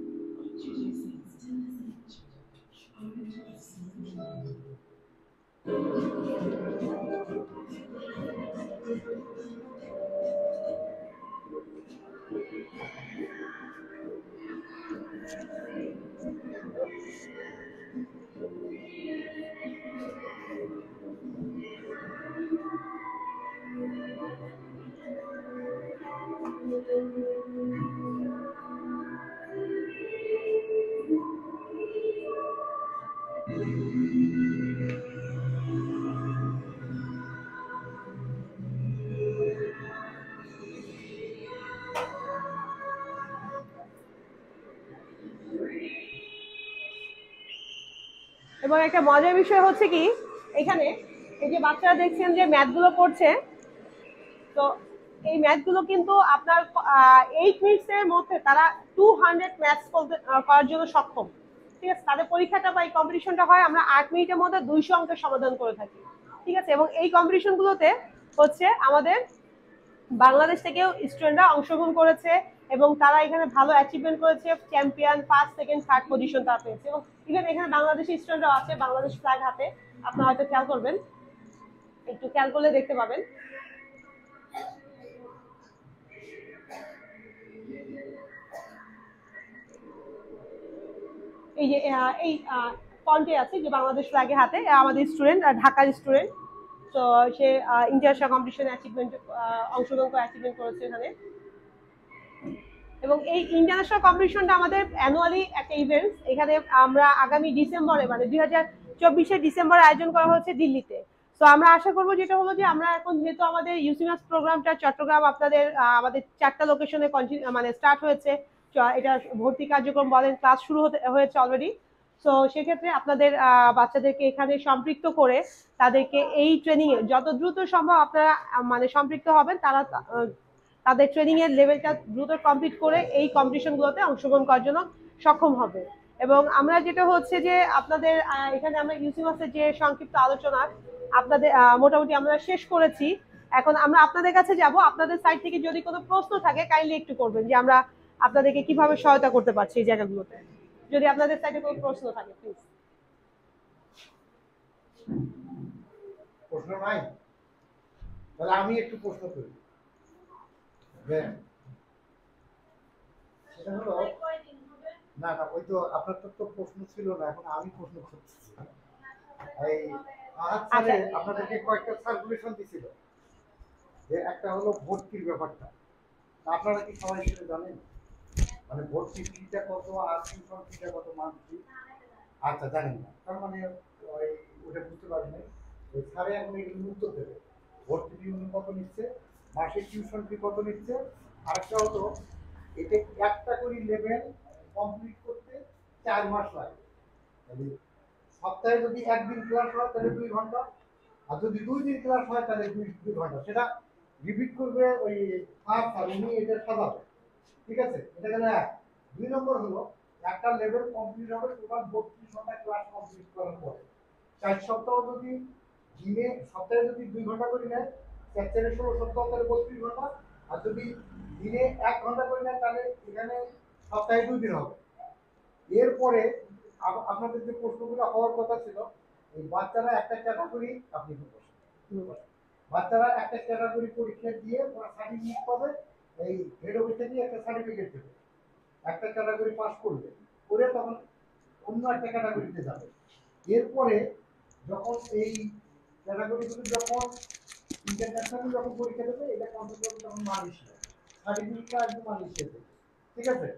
এবং একটা মজার বিষয় হচ্ছে কি, এখানে এই যে বাচ্চারা দেখছেন যে ম্যাথগুলো করছে, তো এই ম্যাথগুলো কিন্তু আপনার এইট মিনিটসের মধ্যে তারা টু হান্ড্রেড ম্যাথস করার জন্য সক্ষম। ঠিক আছে, তাদের পরীক্ষাটা বা এই কম্পিটিশনটা হয় আমরা আট মিনিটের মধ্যে দুইশো অঙ্কের সমাধান করে থাকি। ঠিক আছে, এবং এই কম্পিটিশনগুলোতে হচ্ছে আমাদের বাংলাদেশ থেকেও স্টুডেন্টরা অংশগ্রহণ করেছে এবং তারা এখানে ভালো অ্যাচিভমেন্ট করেছে, champion, first, second, third position তারা পেয়েছে। এবং ইভেন এখানে বাংলাদেশি স্টুডেন্টরাও আছে, বাংলাদেশ ফ্ল্যাগ হাতে, আপনারা হয়তো খেয়াল করবেন, একটু খেয়াল করলে দেখতে পাবেন। এই যে এই পয়েন্টে আছে যে বাংলাদেশ ফ্ল্যাগে হাতে আমাদের স্টুডেন্ট, ঢাকার স্টুডেন্ট, তো সে ইন্টারন্যাশনাল কম্পিটিশনে অ্যাচিভমেন্ট অংশগ্রহণ করে অ্যাচিভমেন্ট করেছে এখানে। এবং এই ইন্টারন্যাশনাল কম্পিটিশনটা আমাদের অ্যানুয়ালি একটা ইভেন্ট। এখানে আমরা আগামী ডিসেম্বরে মানে দুই হাজার চব্বিশে ডিসেম্বরে আয়োজন করা হচ্ছে দিল্লিতে। তো আমরা আশা করবো যেটা হলো যে আমরা এখন যেহেতু আমাদের ইউসিমাস প্রোগ্রামটা চট্টগ্রাম আপনাদের আমাদের চারটা লোকেশনে মানে স্টার্ট হয়েছে, এটা ভর্তি কার্যক্রম বলেন, ক্লাস শুরু হতে হয়েছে অলরেডি। সো সেক্ষেত্রে আপনাদের বাচ্চাদেরকে এখানে সম্পৃক্ত করে তাদেরকে এই ট্রেনিংয়ে যত দ্রুত সম্ভব আপনারা মানে সম্পৃক্ত হবেন, তারা তাদের ট্রেনিং এর লেভেলটা দ্রুত কমপ্লিট করে এই কম্পিটিশনগুলোতে অংশগ্রহণ করার জন্য সক্ষম হবে। এবং আমরা যেটা হচ্ছে যে আপনাদের এখানে আমরা ইউসিমাসের যে সংক্ষিপ্ত আলোচনা আপনাদের মোটামুটি আমরা শেষ করেছি। এখন আমরা আপনাদের কাছে যাব, আপনাদের সাইড থেকে যদি কোনো প্রশ্ন থাকে কাইন্ডলি একটু করবেন যে আমরা আপনাদেরকে কিভাবে সহায়তা করতে পারছি এই জায়গাগুলোতে, যদি আপনাদের সাইডে কোনো প্রশ্ন থাকে প্লিজ। প্রশ্ন নাই? তাহলে আমি একটু প্রশ্ন করি। সেটা হলো না না ওই তো আপনার তো প্রশ্ন ছিল না, এখন আমি প্রশ্ন করতেছি। এই আচ্ছা, আপনাদেরকে কয়েকটা সার্কুলেশন দিছিল, যে একটা হলো ভর্তির ব্যাপারটা, আপনারা কি সবাই সেটা জানেন? মানে ভর্তি ফিটা কত আর টিউশন ফিটা কত মান্থলি? আচ্ছা, জানেন না, তার মানে ওই ওটা বুঝতে পারেন না। ওই স্যারে এখন এগুলো উত্তর দেবে, ভর্তি ফি কত নিচ্ছে, মাসিক টিউশন ফি কত নিচ্ছে। আরেকটা হলো এটা একটা করে লেভেল কমপ্লিট করতে চার মাস লাগে। সপ্তাহে যদি একদিন ক্লাস হয় তাহলে দুই ঘন্টা, আর যদি দুই দিন ক্লাস হয় তাহলে দুই দুই ঘন্টা। সেটা রিপিট করবে ওই ফার্স্ট আর উনি এটা সাজাবে। ঠিক আছে, এটা গেল এক। দুই নম্বর হলো একটা লেভেল কমপ্লিট হবে টোটাল বত্রিশ ঘন্টা ক্লাস কমপ্লিট করার পরে। চার সপ্তাহ যদি দিনে সপ্তাহে যদি দুই ঘন্টা করে নেয়, চার চারে ষোলো সপ্তাহ তাহলে বত্রিশ ঘন্টা, আর যদি দিনে এক ঘন্টা করে নেয় তাহলে এখানে সপ্তাহে দুই দিন হবে। এরপরে আপনাদের যে প্রশ্নগুলো হওয়ার কথা ছিল, এই বাচ্চারা একটা ক্যাটাগরি, আপনি বাচ্চারা একটা ক্যাটাগরি পরীক্ষা দিয়ে ওরা সার্টিফিকেট পাবে, এই হেড অফিস থেকে একটা সার্টিফিকেট দেবে, একটা ক্যাটাগরি পাস করবে, করে তখন অন্য একটা ক্যাটাগরিতে যাবে। এরপরে যখন এই ক্যাটাগরিগুলো যখন ইন্টারন্যাশনাল যখন পরীক্ষা দেবে, এটা কন্ট্রোল করবে তখন মালয়েশিয়া, সার্টিফিকেটটা একদম মালয়েশিয়া দেবে। ঠিক আছে,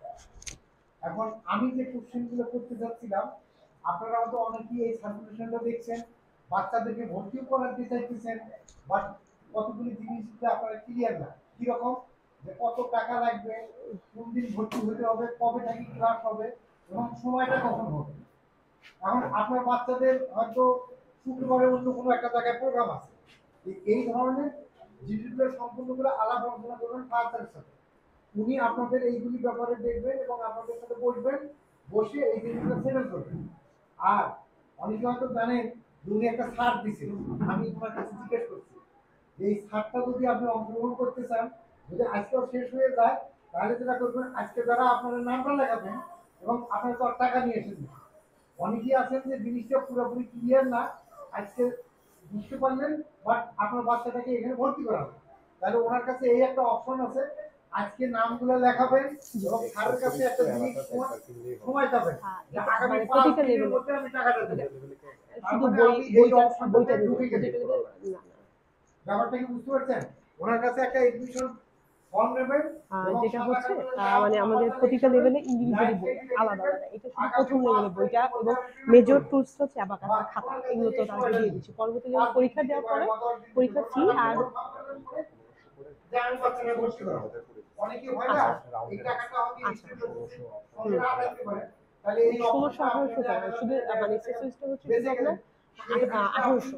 এখন আমি যে কোশ্চেনগুলো করতে যাচ্ছিলাম, আপনারা হয়তো অনেকেই এই সার্কুলেশনটা দেখছেন, বাচ্চাদেরকে ভর্তিও করাতে চাইতেছেন, বাট কতগুলি জিনিসটা আপনারা ক্লিয়ার না। কিরকম, যে কত টাকা লাগবে, কোন দিন ভর্তি হতে হবে, কবে থেকে ক্লাস হবে এবং সময়টা কখন হবে। এখন আপনার বাচ্চাদের হয়তো শুক্রবারে অন্য কোনো একটা জায়গায় প্রোগ্রাম আছে, এই ধরনের জিনিসগুলো সম্পূর্ণগুলো আলাপ আলোচনা করবেন ফাদারের সাথে। উনি আপনাদের এইগুলি ব্যাপারে দেখবেন এবং আপনাদের সাথে বলবেন বসে এই জিনিসটা সেটেল করবেন। আর অনেকে হয়তো জানেন উনি একটা ছাড় দিছে, আমি তোমার কাছে জিজ্ঞেস করছি এই ছাড়টা যদি আপনি অংশগ্রহণ করতে চান, যদি আজকেও শেষ হয়ে যায়, তাহলে যেটা করবেন আজকে যারা আপনার নামটা লেখাবেন এবং আপনার তো আর টাকা নিয়ে এসেছেন, অনেকেই আছেন যে জিনিসটা পুরোপুরি ক্লিয়ার না, আজকে বুঝতে পারলেন বাট আপনার বাচ্চাটাকে এখানে ভর্তি করাবেন, তাহলে ওনার কাছে এই একটা অপশন আছে, আজকে নামগুলো লেখাবেন এবং স্যারের কাছে একটা জিনিস সময় যাবেন যে আগামী পাঁচ দিনের মধ্যে আমি টাকাটা দেব। শুধু বই বইটা বইটা ঢুকে গেছে না না ব্যাপারটা কি বুঝতে পারছেন? ওনার কাছে একটা এডমিশন ফর্ম নেবেন, যেটা হচ্ছে মানে আমাদের প্রতিটা লেভেলে ইন্ডিভিজুয়ালি বই আলাদা আলাদা, এটা শুধু প্রথম লেভেলে বইটা এবং মেজর টুলস হচ্ছে অ্যাবাকাসের খাতা, এগুলো তো তারা দিয়ে দিচ্ছি। পরবর্তী লেভেল পরীক্ষা দেওয়ার পরে পরীক্ষা ফি আর ষোলোশো আঠারোশো টাকা শুধু, মানে এক্সেসরিজটা হচ্ছে শুধু আপনার আঠারোশো।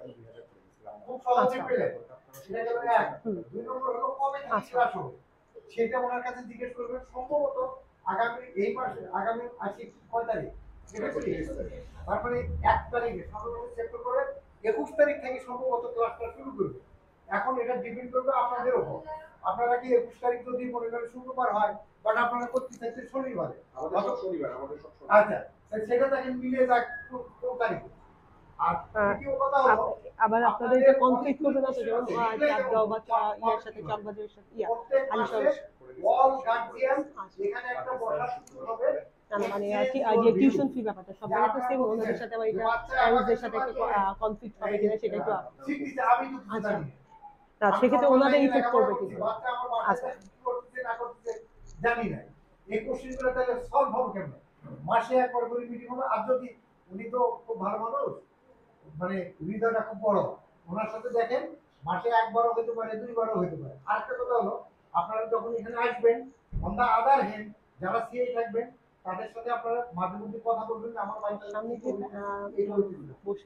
সেটা ওনার কাছে জিজ্ঞেস করবেন, সম্ভবত আগামী এই মাসে আগামী আজকে কয় তারিখ, তারপরে এক তারিখে সম্ভবত সেপ্টেম্বর করে একুশ তারিখ থেকে সম্ভবত ক্লাসটা শুরু করবে। এখন এটা ডিপেন্ড করবে আপনাদের উপর, আপনারা কি একুশ তারিখ যদি মনে করেন শুক্রবার হয় বাট আপনারা করতে চাইছেন শনিবারে, আচ্ছা সেটা তাকে মিলিয়ে যাক কোন তারিখে। আর দ্বিতীয় কথা হলো আবার আপনাদের এটা কনফ্লিক্ট করবে না তো, যেমন চাঁদগাঁও বা ইয়ার সাথে চকবাজারের সাথে ইয়া আলিশহর অল গার্ডিয়ান এখানে একটা বসার সুযোগ হবে, মানে যে টিউশন ফি ব্যাপারটা সব জায়গায় তো সেম, ওনাদের সাথে আবার এটা প্যারেন্টসদের সাথে একটা কনফ্লিক্ট হবে কিনা সেটা একটু আচ্ছা তা সেক্ষেত্রে ওনাদের ইফেক্ট করবে কিন্তু। আচ্ছা জানি না এই কোশ্চেনগুলো তাহলে সলভ হবে কেমন, মাসে একবার করে মিটিং হবে। আর যদি উনি তো খুব ভালো মানুষ, মানে হৃদয়টা খুব বড়, ওনার সাথে দেখেন মাসে একবারও হতে পারে দুইবারও হতে পারে। আরেকটা কথা হলো আপনারা যখন এখানে আসবেন অন দা আদার হ্যান্ড যারা সিআই থাকবেন তাদের সাথে আপনারা মাঝে মধ্যে কথা বলবেন, আমার বাচ্চার সামনে যে বসে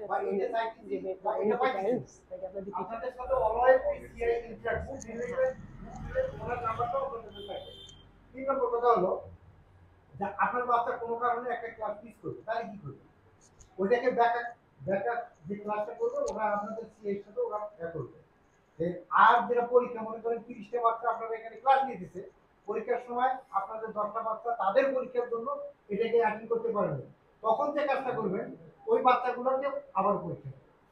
আপনাদের সাথে অলওয়েজ সিআই ইন্টারাকশন ওনার নাম্বারটাও আপনাদের থাকবে। তিন নম্বর কথা হলো যে আপনার বাচ্চা কোনো কারণে একটা ক্লাস মিস করবে, তাহলে কি করবে, ওইটাকে ব্যাকআপ ব্যাকআপ যে ক্লাসটা করবে ওরা আপনাদের সিআই সাথে ওরা ব্যাক করবে। আর যেটা পরীক্ষা মনে করেন তিরিশটা বাচ্চা আপনারা এখানে ক্লাস নিয়ে দিচ্ছে, পরীক্ষার সময় আপনাদের দশটা বাচ্চা তাদের পরীক্ষার জন্য এটাকে অ্যাটেন্ড করতে পারবেন, তখন যে কাজটা করবেন ওই বাচ্চাগুলোকে আবার পরীক্ষা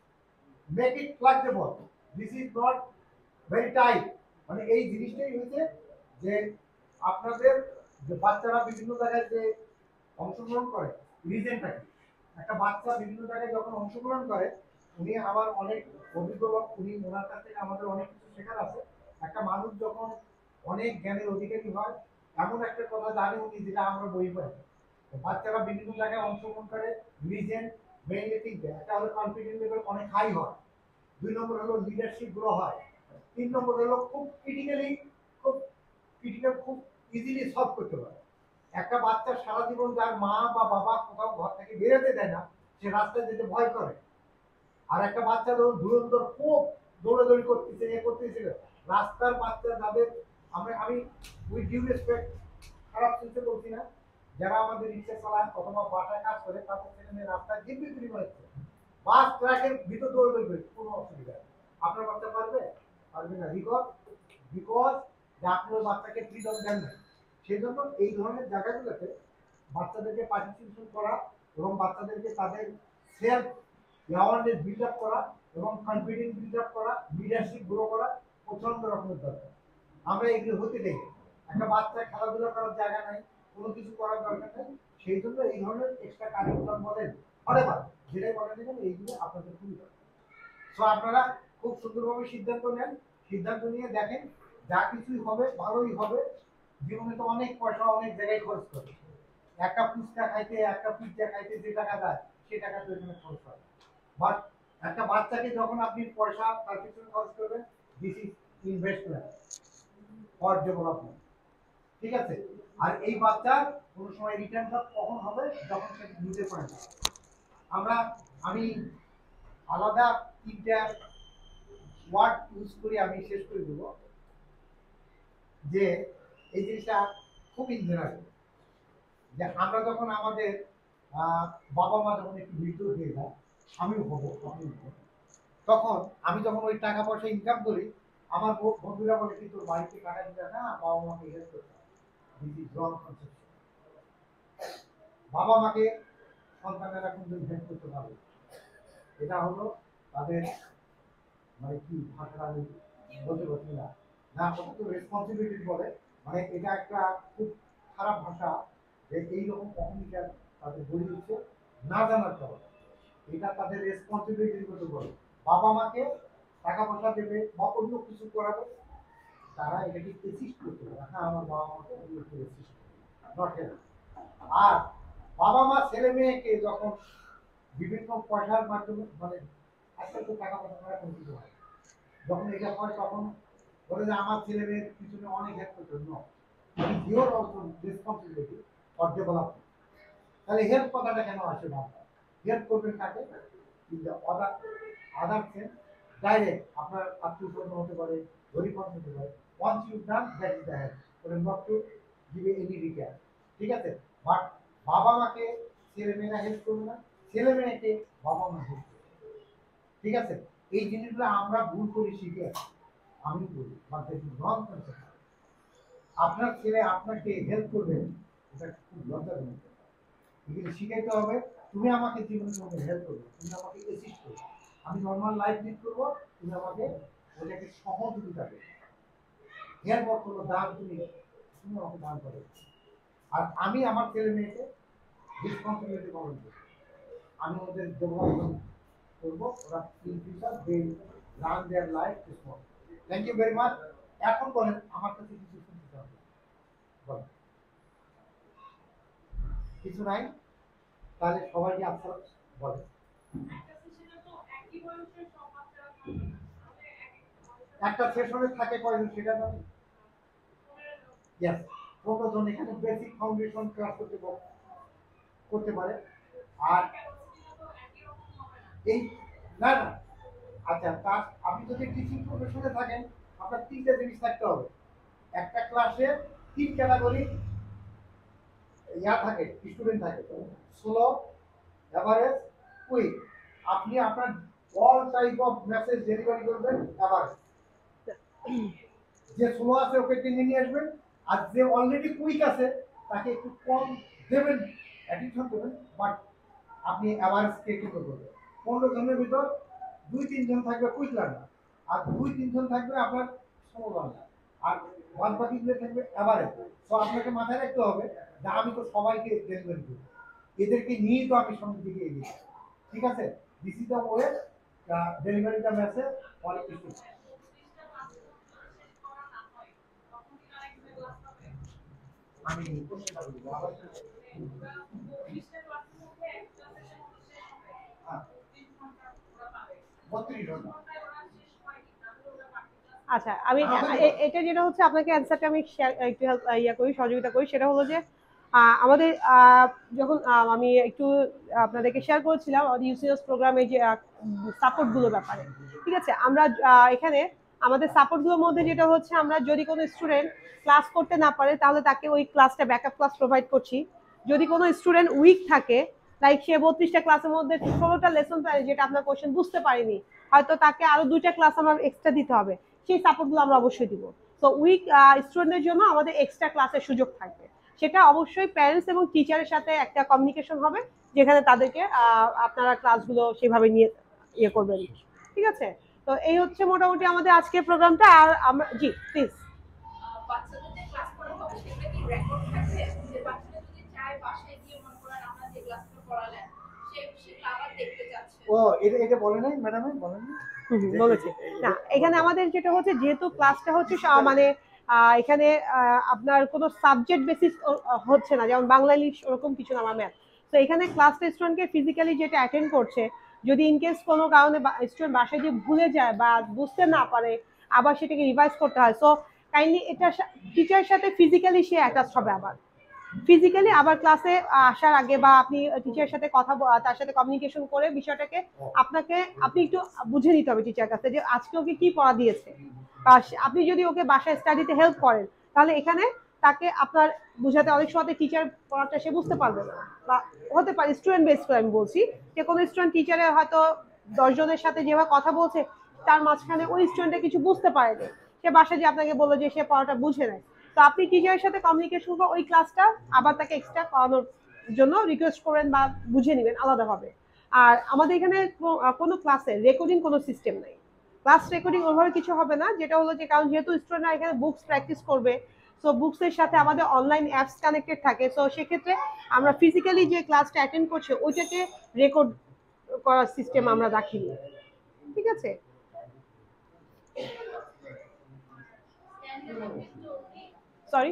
make it flexible, this is not very tight. মানে এই জিনিসটাই হচ্ছে যে আপনাদের যে বাচ্চারা বিভিন্ন জায়গায় যে অংশগ্রহণ করে রিজেন্টটা কি, একটা বাচ্চা বিভিন্ন জায়গায় যখন অংশগ্রহণ করে উনি আবার অনেক অভিজ্ঞ লোক, উনি ওনার কাছ থেকে আমাদের অনেক কিছু শেখার আছে। একটা মানুষ যখন অনেক জ্ঞানের অধিকারী হয় এমন একটা কথা জানে উনি যেটা আমরা বই পাই। বাচ্চারা বিভিন্ন জায়গায় অংশগ্রহণ করে রিজেন্ট মেইনলি তিনটে, একটা হলো কনফিডেন্স লেভেল অনেক হাই হয়, দুই নম্বর হলো লিডারশিপ গ্রো হয়, তিন নম্বর হলো খুব ক্রিটিক্যালি খুব ক্রিটিক্যাল খুব ইজিলি সলভ করতে পারে। একটা বাচ্চা সারা জীবন যার মা বা বাবা কোথাও ঘর থেকে বেরোতে দেয় না সে রাস্তায় যেতে ভয় করে, আর একটা বাচ্চা ধরুন ধুরন্ধর খুব দৌড়াদৌড়ি করতেছে এ করতেছিল, রাস্তার বাচ্চা যাদের আমরা আমি উইথ ডিউ রেসপেক্ট খারাপ চিন্তা বলছি না, যারা আমাদের রিক্সা চালায় অথবা বাসায় কাজ করে তাদের ছেলে মেয়ে রাস্তায় জিম্মি চুরি করেছে, বাস ট্রাকের ভিতর দৌড়াদৌড়ি করে কোনো অসুবিধা নেই। আপনার বাচ্চা পারবে পারবে না, বিকজ বিকজ যে আপনার বাচ্চাকে ফ্রিডম দেন না। সেই জন্য এই ধরনের জায়গাগুলোতে বাচ্চাদেরকে পার্টিসিপেশন করা এবং বাচ্চাদেরকে তাদের সেলফ অ্যাওয়ারনেস বিল্ড আপ করা এবং কনফিডেন্স বিল্ড আপ করা, লিডারশিপ গ্রো করা প্রচন্ড রকমের দরকার। আমরা এগুলো হতে দেই, একটা বাচ্চা খেলাধুলা করার জায়গা নাই, কোনো কিছু করার দরকার নেই, সেই জন্য এই ধরনের এক্সট্রা কারিকুলাম বলেন অনেকবার যেটাই বলেন দেখেন এইগুলো আপনাদের খুবই দরকার। সো আপনারা খুব সুন্দরভাবে সিদ্ধান্ত নেন, সিদ্ধান্ত নিয়ে দেখেন যা কিছুই হবে ভালোই হবে। জীবনে তো অনেক পয়সা অনেক জায়গায় খরচ করে, একটা ফুচকা খাইতে একটা পিজ্জা খাইতে যে টাকা দেয় সে টাকা তো এখানে খরচ হয়, বাট একটা বাচ্চাকে যখন আপনি পয়সা তার পিছনে খরচ করবেন this is investment for development, ঠিক আছে। আর এই বাচ্চার কোনো সময় রিটার্নটা কখন হবে যখন সে নিতে পারে না। আমরা আমি আলাদা তিনটা ওয়ার্ড ইউজ করি, আমি শেষ করে দেবো যে এই জিনিসটা খুব ইনজেনারেল, যে আমরা যখন আমাদের আহ, বাবা মা যখন একটু মৃত্যু হয়ে যায়, আমিও হবো আমিও হবো, তখন আমি যখন ওই টাকা পয়সা ইনকাম করি, আমার ব- বন্ধুরা বলে কি তোর বাড়িতে টাকা দিতে না, বাবা মাকে হেল্প করতে হয়। This is wrong conception. বাবা মাকে সন্তানেরা কিন্তু হেল্প করতে পারবে, এটা হলো তাদের মানে কি ভাষাটা আমি বলতে পারছি না, না ওটা তো রেসপন্সিবিলিটি বলে, মানে এটা একটা খুব খারাপ ভাষা যে এইরকম অহংকার তাদের বলে দিচ্ছে না জানার কারণে। এটা তাদের রেসপন্সিবিলিটির মতো বলে, বাবা মাকে টাকা পয়সা দেবে বা অন্য কিছু করাবে, তারা এটাকে এসিস্ট করতে পারে, হ্যাঁ আমার বাবা মাকে অন্য কিছু এসিস্ট করে। আর বাবা মা ছেলে মেয়েকে যখন বিভিন্ন পয়সার মাধ্যমে মানে আজকাল তো টাকা পয়সা করা পরিচিত হয়, যখন এটা হয় তখন বলে যে আমার ছেলে মেয়ের পিছনে অনেক হেল্প করতে জন্য your also responsibility for development. তাহলে হেল্প কথাটা কেন আসে বাবা? হেল্প করবেন কাকে? In the other other sense, direct আপনার আত্মীয় স্বজন হতে পারে, গরিব মানুষ হতে পারে। Once you done that is the help, for not to give any return. ঠিক আছে, বাট বাবা মাকে ছেলে মেয়েরা হেল্প করবে না, ছেলে মেয়েকে বাবা মা হেল্প করবে। ঠিক আছে, এই জিনিসগুলো আমরা ভুল করে শিখে আসি, আমি বলি but that is wrong concept. আপনার ছেলে আপনাকে হেল্প করবে, এটা খুব লজ্জাজনক। এগুলো শিখাইতে হবে, তুমি আমাকে জীবনে তোমাকে হেল্প করবে, তুমি আমাকে অ্যাসিস্ট করবে, আমি নর্মাল লাইফ লিড করবো, তুমি আমাকে ওটাকে সহযোগিতা করবে। হেল্প করবো, দান তুমি তুমি আমাকে দান করবে, আর আমি আমার ছেলে মেয়েকে রেসপন্সিবিলিটি পালন করবো, আমি ওদের ডেভেলপমেন্ট করবো, ওরা in future they run their life small. Thank you very much. এখন বলেন আমার কাছে কিছু শুনতে হবে, বলেন কিছু নাই? তাহলে সবাইকে আপনারা বলেন। একটা সেশনে থাকে কয়জন সেটা জানেন? ইয়েস, কতজন এখানে বেসিক ফাউন্ডেশন ক্লাস করতে পারে করতে পারে আর এই না না আচ্ছা, তার আপনি যদি টিচিং প্রফেশনে থাকেন আপনার তিনটা জিনিস থাকতে হবে। একটা ক্লাসে তিন ক্যাটাগরি ইয়া থাকে, স্টুডেন্ট থাকে, স্লো, এভারেজ, কুইক। আপনি আপনার all type of message delivery করবেন এভারেজ। যে স্লো আছে ওকে টেনে নিয়ে আসবেন, আর যে অলরেডি কুইক আছে তাকে একটু কম দেবেন, অ্যাটেনশন দেবেন, বাট আপনি এভারেজ কে কি করবেন। পনেরো জনের ভিতর দুই তিনজন থাকবে কুইক লার্নার, আর দুই তিনজন থাকবে আপনার স্লো লার্নার, আর বাদ বাকিগুলো থাকবে এভারেজ। তো আপনাকে মাথায় রাখতে হবে যে আমি তো সবাইকে ডেলিভারি করবো, এদেরকে নিয়েই তো আমি সামনের দিকে এগিয়ে যাবো। ঠিক আছে, this is the way delivery the message for student. আমি আচ্ছা, আমি এ- এটা যেটা হচ্ছে আপনাকে অ্যান্সারটা আমি share- একটু help- ইয়া করি, সহযোগিতা করি। সেটা হলো যে আহ, আমাদের আহ, যখন আহ, আমি একটু আপনাদেরকে শেয়ার করেছিলাম আমাদের ইউসিএস প্রোগ্রামে যে সাপোর্ট গুলোর ব্যাপারে। ঠিক আছে, আমরা আহ, এখানে আমাদের সাপোর্ট গুলোর মধ্যে যেটা হচ্ছে, আমরা যদি কোনো স্টুডেন্ট ক্লাস করতে না পারে তাহলে তাকে ওই ক্লাসটা ব্যাকআপ ক্লাস প্রোভাইড করছি। যদি কোনো স্টুডেন্ট উইক থাকে, লাইক সে বত্রিশটা ক্লাসের মধ্যে ষোলোটা লেসন পারে যেটা আপনার কোশ্চেন বুঝতে পারেনি, হয়তো তাকে আরো দুইটা ক্লাস আমার এক্সট্রা দিতে হবে, সেই সাপোর্টগুলো আমরা অবশ্যই দিব। তো উইক স্টুডেন্টদের জন্য আমাদের এক্সট্রা ক্লাসের সুযোগ থাকবে, সেটা অবশ্যই প্যারেন্টস এবং টিচারের সাথে একটা কমিউনিকেশন হবে, যেখানে তাদেরকে আহ, আপনারা ক্লাসগুলো সেভাবে নিয়ে ইয়ে করবেন। ঠিক আছে, তো এই হচ্ছে মোটামুটি আমাদের আজকের প্রোগ্রামটা। আর আমরা জি প্লিজ বাচ্চাদের যে ক্লাস করা হবে সেটা কি রেকর্ড থাকবে, যে বাচ্চারা যদি চায় বাসায় গিয়ে মনে করেন আপনারা যে ক্লাসগুলো করালেন সে সেটা আবার দেখতে যাচ্ছে? ও এটা এটা বলে নাই ম্যাডাম, বলেন না হুম, হুম, বলেছি না। এখানে আমাদের যেটা হচ্ছে, যেহেতু ক্লাসটা হচ্ছে সা- মানে আহ, এখানে আহ, আপনার কোনো সাবজেক্ট বেসিস হচ্ছে না, যেমন বাংলা ইংলিশ ওরকম কিছু না, আমার ম্যাথ। তো এখানে ক্লাস স্টুডেন্টকে ফিজিক্যালি যেটা অ্যাটেন্ড করছে, যদি ইনকেস কোনো কারণে স্টুডেন্ট বাসায় যে ভুলে যায় বা বুঝতে না পারে, আবার সেটাকে রিভাইজ করতে হয়, সো কাইন্ডলি এটা টিচারের সাথে ফিজিক্যালি সে অ্যাটাচ হবে, আবার ফিজিক্যালি আবার ক্লাসে আসার আগে বা আপনি টিচারের সাথে কথা ব- তার সাথে কমিউনিকেশন করে বিষয়টাকে আপনাকে আপনি একটু বুঝে নিতে হবে টিচার কাছে যে আজকে ওকে কি পড়া দিয়েছে। বা সে- আপনি যদি ওকে বাসায় স্টাডিতে হেল্প করেন, তাহলে এখানে তাকে আপনার বোঝাতে অনেক সময় টিচার পড়াটা সে বুঝতে পারবে না, বা হতে পারে স্টুডেন্ট বেস করে আমি বলছি যে কোনো স্টুডেন্ট টিচারের হয়তো দশজনের সাথে যেভাবে কথা বলছে তার মাঝখানে ওই স্টুডেন্টটা কিছু বুঝতে পারেনি, সে বাসায় যে আপনাকে বললো যে সে পড়াটা বুঝে নেয়, তো আপনি টিচারের সাথে কমিউনিকেশন করে ওই ক্লাসটা আবার তাকে এক্সট্রা করানোর জন্য রিকোয়েস্ট করবেন বা বুঝে নেবেন আলাদাভাবে। আর আমাদের এখানে কোনো ক্লাসে রেকর্ডিং কোনো সিস্টেম নেই, ক্লাস রেকর্ডিং ওইভাবে কিছু হবে না, যেটা হলো যে কারণ যেহেতু স্টুডেন্টরা এখানে বুকস প্র্যাকটিস করবে, সো বুকসের সাথে আমাদের অনলাইন অ্যাপস কানেক্টেড থাকে, সো সেক্ষেত্রে আমরা ফিজিক্যালি যে ক্লাসটা অ্যাটেন্ড করছি ওইটাকে রেকর্ড করার সিস্টেম আমরা রাখিনি। ঠিক আছে, সরি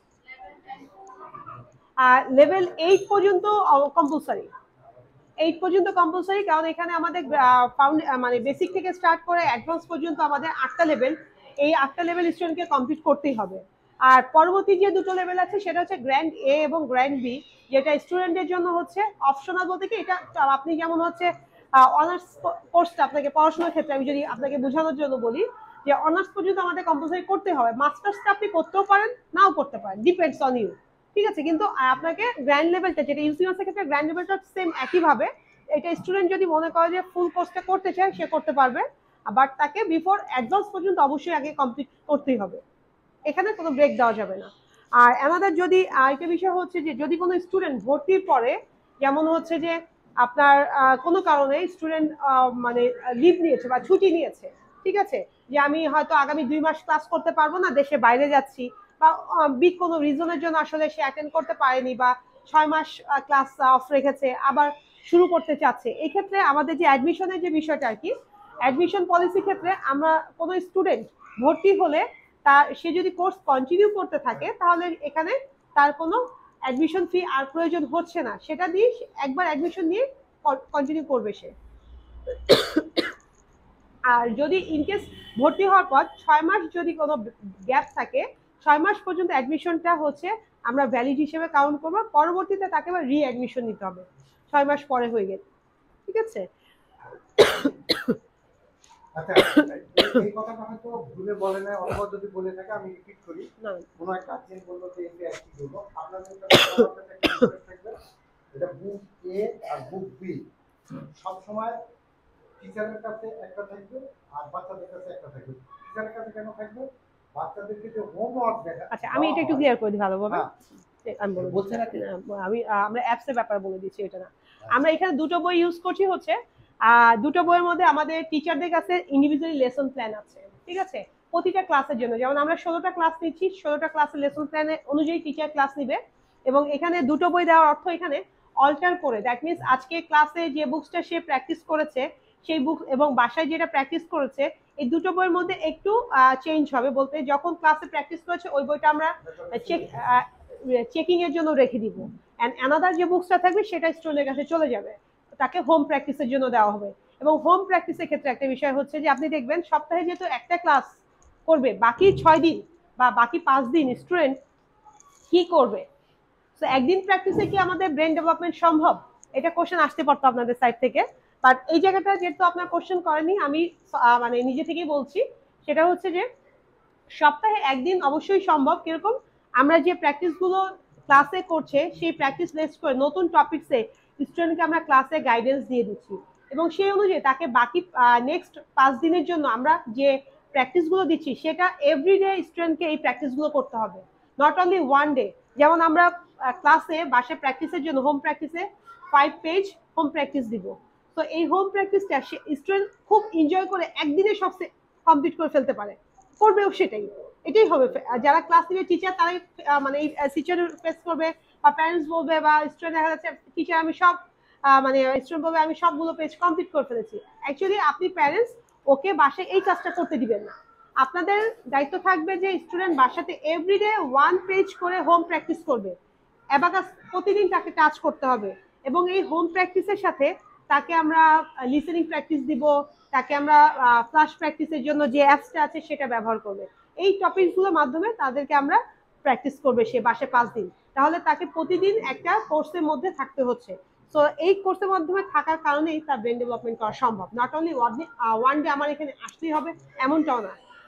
লেভেল এইট পর্যন্ত কম্পালসারি, এইট পর্যন্ত কম্পালসারি, কারণ এখানে আমাদের মানে বেসিক থেকে স্টার্ট করে অ্যাডভান্স পর্যন্ত আমাদের আটটা লেভেল, এই আটটা লেভেল স্টুডেন্টকে কমপ্লিট করতেই হবে। আর পরবর্তী যে দুটো লেভেল আছে সেটা হচ্ছে গ্র্যান্ড এ এবং গ্র্যান্ড বি, যেটা স্টুডেন্টের জন্য হচ্ছে অপশনাল বলতে কি এটা আপনি যেমন হচ্ছে অনার্স কোর্সটা আপনাকে পড়াশোনার ক্ষেত্রে আমি যদি আপনাকে বোঝানোর জন্য বলি যে অনার্স পর্যন্ত আমাদের কম্পালসারি করতে হবে, মাস্টার্সটা আপনি করতেও পারেন নাও করতে পারেন, ডিপেন্ডস অন ইউ। ঠিক আছে, কিন্তু আপনাকে গ্র্যান্ড লেভেলটা যেটা ইউসিমাসের ক্ষেত্রে গ্র্যান্ড লেভেলটা সেম একইভাবে, এটা স্টুডেন্ট যদি মনে করে যে ফুল কোর্সটা করতে চায় সে করতে পারবে, বাট তাকে বিফোর অ্যাডভান্স পর্যন্ত অবশ্যই আগে কমপ্লিট করতেই হবে, এখানে কোনো ব্রেক দেওয়া যাবে না। আর আমাদের যদি আরেকটা বিষয় হচ্ছে যে যদি কোনো স্টুডেন্ট ভর্তির পরে যেমন হচ্ছে যে আপনার কোনো কারণে স্টুডেন্ট মানে লিভ নিয়েছে বা ছুটি নিয়েছে, ঠিক আছে, যে আমি হয়তো আগামী দুই মাস ক্লাস করতে পারবো না, দেশে বাইরে যাচ্ছি, বা বিগ কোনো রিজনের জন্য আসলে সে অ্যাটেন্ড করতে পারেনি, বা ছয় মাস ক্লাস অফ রেখেছে আবার শুরু করতে চাচ্ছে, এই ক্ষেত্রে আমাদের যে অ্যাডমিশনের যে বিষয়টা আর কি, অ্যাডমিশন পলিসির ক্ষেত্রে আমরা কোনো স্টুডেন্ট ভর্তি হলে তার সে যদি কোর্স কন্টিনিউ করতে থাকে তাহলে এখানে তার কোনো অ্যাডমিশন ফি আর প্রয়োজন হচ্ছে না, সেটা দিয়ে একবার অ্যাডমিশন নিয়ে কন্টিনিউ করবে সে। আর যদি ইনকেস ভর্তি হওয়ার পর ছয় মাস যদি কোনো গ্যাপ থাকে, ছয় মাস পর্যন্ত অ্যাডমিশনটা হচ্ছে আমরা ভ্যালিড হিসেবে কাউন্ট করবো, পরবর্তীতে তাকে আবার রি অ্যাডমিশন নিতে হবে ছয় মাস পরে হয়ে গেলে। ঠিক আছে, আচ্ছা এই কথাটা হয়তো ভুলে বলে না, অথবা যদি বলে থাকে আমি রিপিট করি, কোনো একটা আর্জেন বললো যে এই একই বলবো, আপনাদের থাকবে এটা বুক এ আর বুক বি সব সময় টিচারের কাছে একটা থাকবে আর বাচ্চাদের কাছে একটা থাকবে। টিচারের কাছে কেন থাকবে? বাচ্চাদেরকে যে হোমওয়ার্ক দেখা। আচ্ছা আমি এটা একটু ক্লিয়ার করে দিই ভালোভাবে, আমি বলে বলছি না, আমি আমরা অ্যাপসের ব্যাপারে বলে দিচ্ছি, এটা না, আমরা এখানে দুটো বই ইউজ করছি হচ্ছে আহ দুটো বইয়ের মধ্যে আমাদের টিচারদের কাছে ইন্ডিভিজুয়ালি লেসন প্ল্যান আছে। ঠিক আছে, প্রতিটা ক্লাসের জন্য, যেমন আমরা ষোলোটা ক্লাস নিচ্ছি, ষোলোটা ক্লাসের লেসন প্ল্যানে অনুযায়ী টিচার ক্লাস নিবে, এবং এখানে দুটো বই দেওয়ার অর্থ এখানে অল্টার করে, দ্যাট মিনস আজকে ক্লাসে যে বুকসটা সে প্র্যাকটিস করেছে সেই বুক এবং বাসায় যেটা প্র্যাকটিস করেছে এই দুটো বইয়ের মধ্যে একটু চেঞ্জ হবে, বলতে যখন ক্লাসে প্র্যাকটিস করেছে ওই বইটা আমরা চেক চেকিং এর জন্য রেখে দিব, অ্যান্ড অ্যানাদার যে বুকসটা থাকবে সেটা স্টুডেন্টের কাছে চলে যাবে, তাকে হোম প্র্যাকটিসের জন্য দেওয়া হবে। এবং হোম প্র্যাকটিসের ক্ষেত্রে একটা বিষয় হচ্ছে যে আপনি দেখবেন সপ্তাহে যেহেতু একটা ক্লাস করবে, বাকি ছয় দিন বা বাকি পাঁচ দিন স্টুডেন্ট কি করবে, তো একদিন প্র্যাকটিসে কি আমাদের ব্রেন ডেভেলপমেন্ট সম্ভব, এটা কোশ্চেন আসতে পারতো আপনাদের সাইড থেকে, বাট এই জায়গাটা যেহেতু আপনার কোশ্চেন করেনি আমি মানে নিজে থেকেই বলছি, সেটা হচ্ছে যে সপ্তাহে একদিন অবশ্যই সম্ভব। কিরকম, আমরা যে প্র্যাকটিসগুলো ক্লাসে করছে সেই প্র্যাকটিস বেস করে নতুন টপিকসে স্টুডেন্টকে আমরা ক্লাসে গাইডেন্স দিয়ে দিচ্ছি, এবং সেই অনুযায়ী তাকে বাকি নেক্সট পাঁচ দিনের জন্য আমরা যে প্র্যাকটিসগুলো দিচ্ছি সেটা এভরিডে স্টুডেন্টকে এই প্র্যাকটিসগুলো করতে হবে, নট অনলি ওয়ান ডে। যেমন আমরা ক্লাসে বাসে প্র্যাকটিসের জন্য হোম প্র্যাকটিসে ফাইভ পেজ হোম প্র্যাকটিস দিব, তো এই হোম প্র্যাকটিসটা স্টুডেন্ট খুব এনজয় করে একদিনে সব কমপ্লিট করে ফেলতে পারে, করবেও সেটাই, এটাই হবে। যারা ক্লাস নিবে টিচার তারাই মানে এই সিচুয়েশন ফেস করবে, বা প্যারেন্টস বলবে, বা স্টুডেন্ট দেখা যাচ্ছে টিচার আমি সব মানে স্টুডেন্ট বলবে আমি সবগুলো পেজ কমপ্লিট করে ফেলেছি, অ্যাকচুয়ালি আপনি প্যারেন্টস ওকে বাসায় এই কাজটা করতে দিবেন না, আপনাদের দায়িত্ব থাকবে যে স্টুডেন্ট বাসাতে এভরিডে ওয়ান পেজ করে হোম প্র্যাকটিস করবে, অ্যাবাকাস প্রতিদিন তাকে টাচ করতে হবে, এবং এই হোম প্র্যাকটিসের সাথে তাকে আমরা লিসেনিং প্র্যাকটিস দিব, তাকে আমরা ফ্ল্যাশ প্র্যাকটিসের জন্য যে অ্যাপসটা আছে সেটা ব্যবহার করবে, এই টপিকগুলোর মাধ্যমে তাদেরকে আমরা প্র্যাকটিস করবে সে বাসে পাঁচ দিন, তাহলে তাকে প্রতিদিন একটা কোর্সের মধ্যে থাকতে হচ্ছে। সো এই কোর্সের মাধ্যমে থাকার কারণেই তার ব্রেন ডেভেলপমেন্ট করা সম্ভব, নট অনলি ওয়ান ডে আমার এখানে আসতেই হবে এমনটাও না,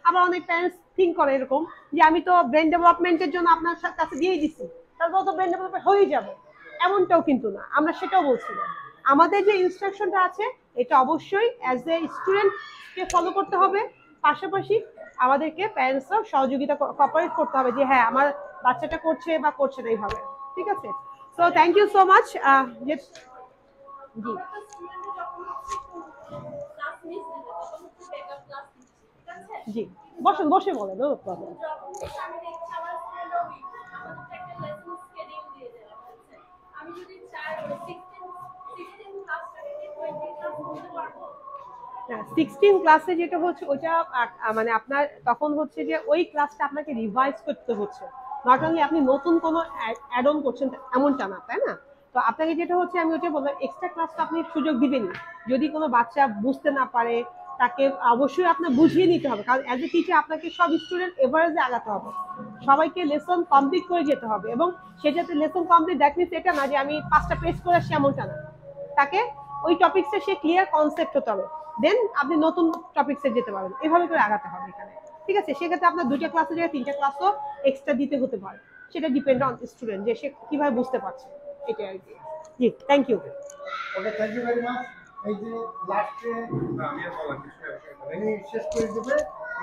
আবার অনেক প্যারেন্টস থিঙ্ক করে এরকম যে আমি তো ব্রেন ডেভেলপমেন্টের জন্য আপনার কাছে দিয়েই দিচ্ছি, তারপর তো ব্রেন ডেভেলপমেন্ট হয়ে যাবে, এমনটাও কিন্তু না। আমরা সেটাও বলছি না। আমাদের যে ইনস্ট্রাকশনটা আছে এটা অবশ্যই অ্যাজ এ স্টুডেন্টকে ফলো করতে হবে, পাশাপাশি আমাদেরকে প্যারেন্টসরাও সহযোগিতা কোঅপারেট করতে হবে যে হ্যাঁ আমার বাচ্চাটা করছে বা করছে না এইভাবে। ঠিক আছে, so thank you so much. জি আমরা তো স্টুডেন্টরা যখন হচ্ছে ক্লাস মিস দিলে তখন হচ্ছে ব্যাকআপ ক্লাস দিচ্ছি, ঠিক আছে? জি বসেন, বসে বলেন, নো প্রবলেম। যখন হচ্ছে আমি দেখছি আমার স্টুডেন্টরা উইক, আমাদের একটা লেসন স্কেডিউল দিয়ে দেওয়া হয়েছে। আমি যদি চাই সিক্সটিন সিক্সটিন ক্লাসটাকে কি টোয়েন্টি ক্লাস করতে পারবো? সিক্সটিন ক্লাসে যেটা হচ্ছে ওইটা মানে আপনার তখন হচ্ছে যে ওই ক্লাসটা আপনাকে রিভাইজ করতে হচ্ছে, নট অনলি আপনি নতুন কোনো অ্যাড অন করছেন এমনটা না, তাই না? তো আপনাকে যেটা হচ্ছে আমি ওইটা বললাম এক্সট্রা ক্লাসটা আপনি সুযোগ দিবেনই। যদি কোনো বাচ্চা বুঝতে না পারে তাকে অবশ্যই আপনার বুঝিয়ে নিতে হবে, কারণ অ্যাজ এ টিচার আপনাকে সব স্টুডেন্ট এভারেজে আগাতে হবে, সবাইকে লেসন কমপ্লিট করে যেতে হবে। এবং সেটাতে লেসন কমপ্লিট দ্যাট মিনস এটা না যে আমি পাঁচটা পেজ করে আসছি এমনটা না, তাকে ওই টপিক্সে সে ক্লিয়ার কনসেপ্ট হতে হবে, দেন আপনি নতুন টপিক্সে যেতে পারবেন। এভাবে করে আগাতে হবে এখানে। ঠিক আছে, সেক্ষেত্রে আপনার দুইটা ক্লাসের জায়গায় তিনটা ক্লাসও এক্সট্রা দিতে হতে পারে, সেটা ডিপেন্ড অন স্টুডেন্ট যে সে কিভাবে বুঝতে পারছে, এটাই আর কি। জি thank you. Okay, thank you very much. এই যে লাস্টে আমি আর বলার কিছু নেই। উনি শেষ করে দেবে।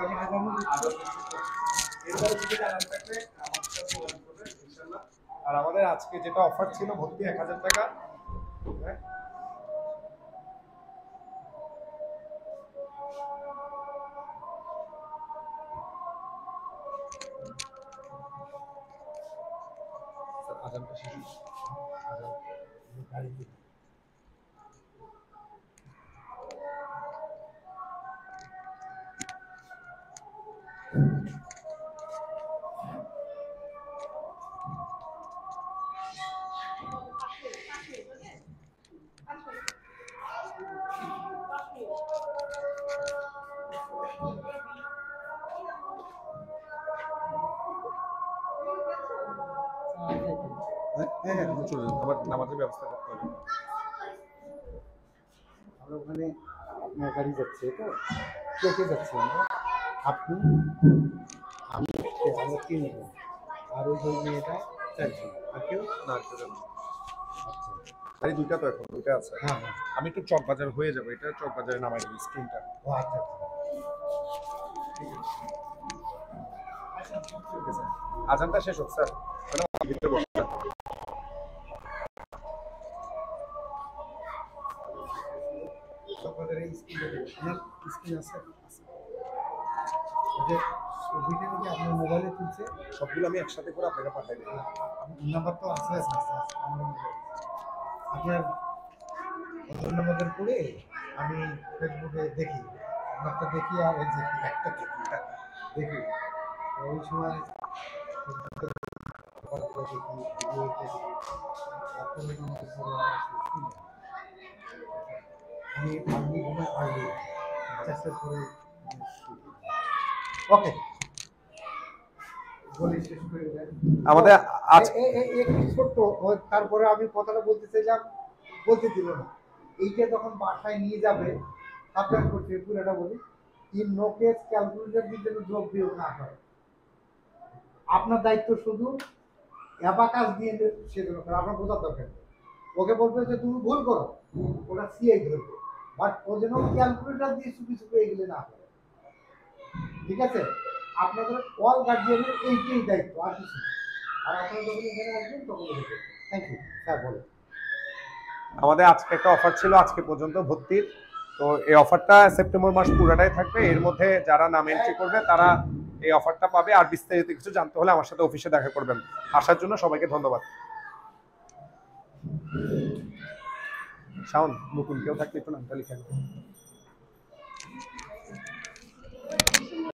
এরপরে যদি জানার থাকলে আমার সাথে যোগাযোগ করবেন ইনশাআল্লাহ। আর আমাদের আজকে যেটা অফার ছিল ভর্তি এক হাজার টাকা, হ্যাঁ আজানটা শেষ আজান গাড়িতে হ্যাঁ হ্যাঁ আমি চলে যাবো, আমার নামাজের ব্যবস্থা করতে হবে। আমরা ওখানে গাড়ি যাচ্ছে, তো কে কে যাচ্ছে? আমরা আপনি, আমি, আমরা তিনজন, আর ওই দুই মেয়েটা চারজন, আর কেউ না আর কেউ যাবে না। আচ্ছা, গাড়ি দুইটা তো এখন দুইটা আছে। হ্যাঁ হ্যাঁ, আমি একটু চক বাজার হয়ে যাবো, এটা চক বাজারে নামাই দেবো স্ক্রিনটা। ও আচ্ছা আচ্ছা, ঠিক আছে, আজানটা শেষ হোক স্যার, ভিতরে বসে যান। আপনাদের এই স্ক্রিনে আপনার স্ক্রিন আছে? যে ছবিটা কি আপনার মোবাইলে তুলছে? সবগুলো আমি একসাথে করে আপনাকে পাঠাই দেবো। নাম্বার তো আছে, আছে, আছে, আছে, আমার মোবাইলে। আপনার ফোন নাম্বার করে আমি ফেসবুকে দেখি, আপনারটা দেখি আর এই যে একটা দেখি দেখি ওই সময় দেখি ভিডিও দেখি, তারপরে আমাকে পড়া শুনি। আমি আমি ঘুমে আগে চেষ্টা করে ওকে বলি শেষ করে দেন। আমাদের আজ একটু ছোট্ট, তারপরে আমি কথাটা বলতে চাইলাম, বলতে দিল না। এইটা যখন বাসায় নিয়ে যাবে আপনার করছে পুরোটা বলি, ইন নো কেস ক্যালকুলেটর দিয়ে যেন যোগ বিয়োগ না হয়। আপনার দায়িত্ব শুধু অ্যাবাকাস দিয়ে সেজন্য করে, আপনার বোঝার দরকার নেই। ওকে বলবে যে তুমি ভুল করো, ওটা সিআই ধরবে, বাট ও যেন ক্যালকুলেটর দিয়ে চুপি চুপি এগুলো না করে। ঠিক আছে, আপনাদের অল গার্জিয়ানের এইটাই দায়িত্ব, আর কিছু না। আর আপনারা যখন এখানে আসবেন তখন দেখবেন। Thank you sir. বলেন। আমাদের আজকে একটা অফার ছিল আজকে পর্যন্ত ভর্তির, তো এই অফারটা সেপ্টেম্বর মাস পুরোটাই থাকবে। এর মধ্যে যারা নাম এন্ট্রি করবে তারা এই অফারটা পাবে। আর বিস্তারিত কিছু জানতে হলে আমার সাথে অফিসে দেখা করবেন। আসার জন্য সবাইকে ধন্যবাদ। শাওন, নতুন কেউ থাকলে একটু নামটা লিখে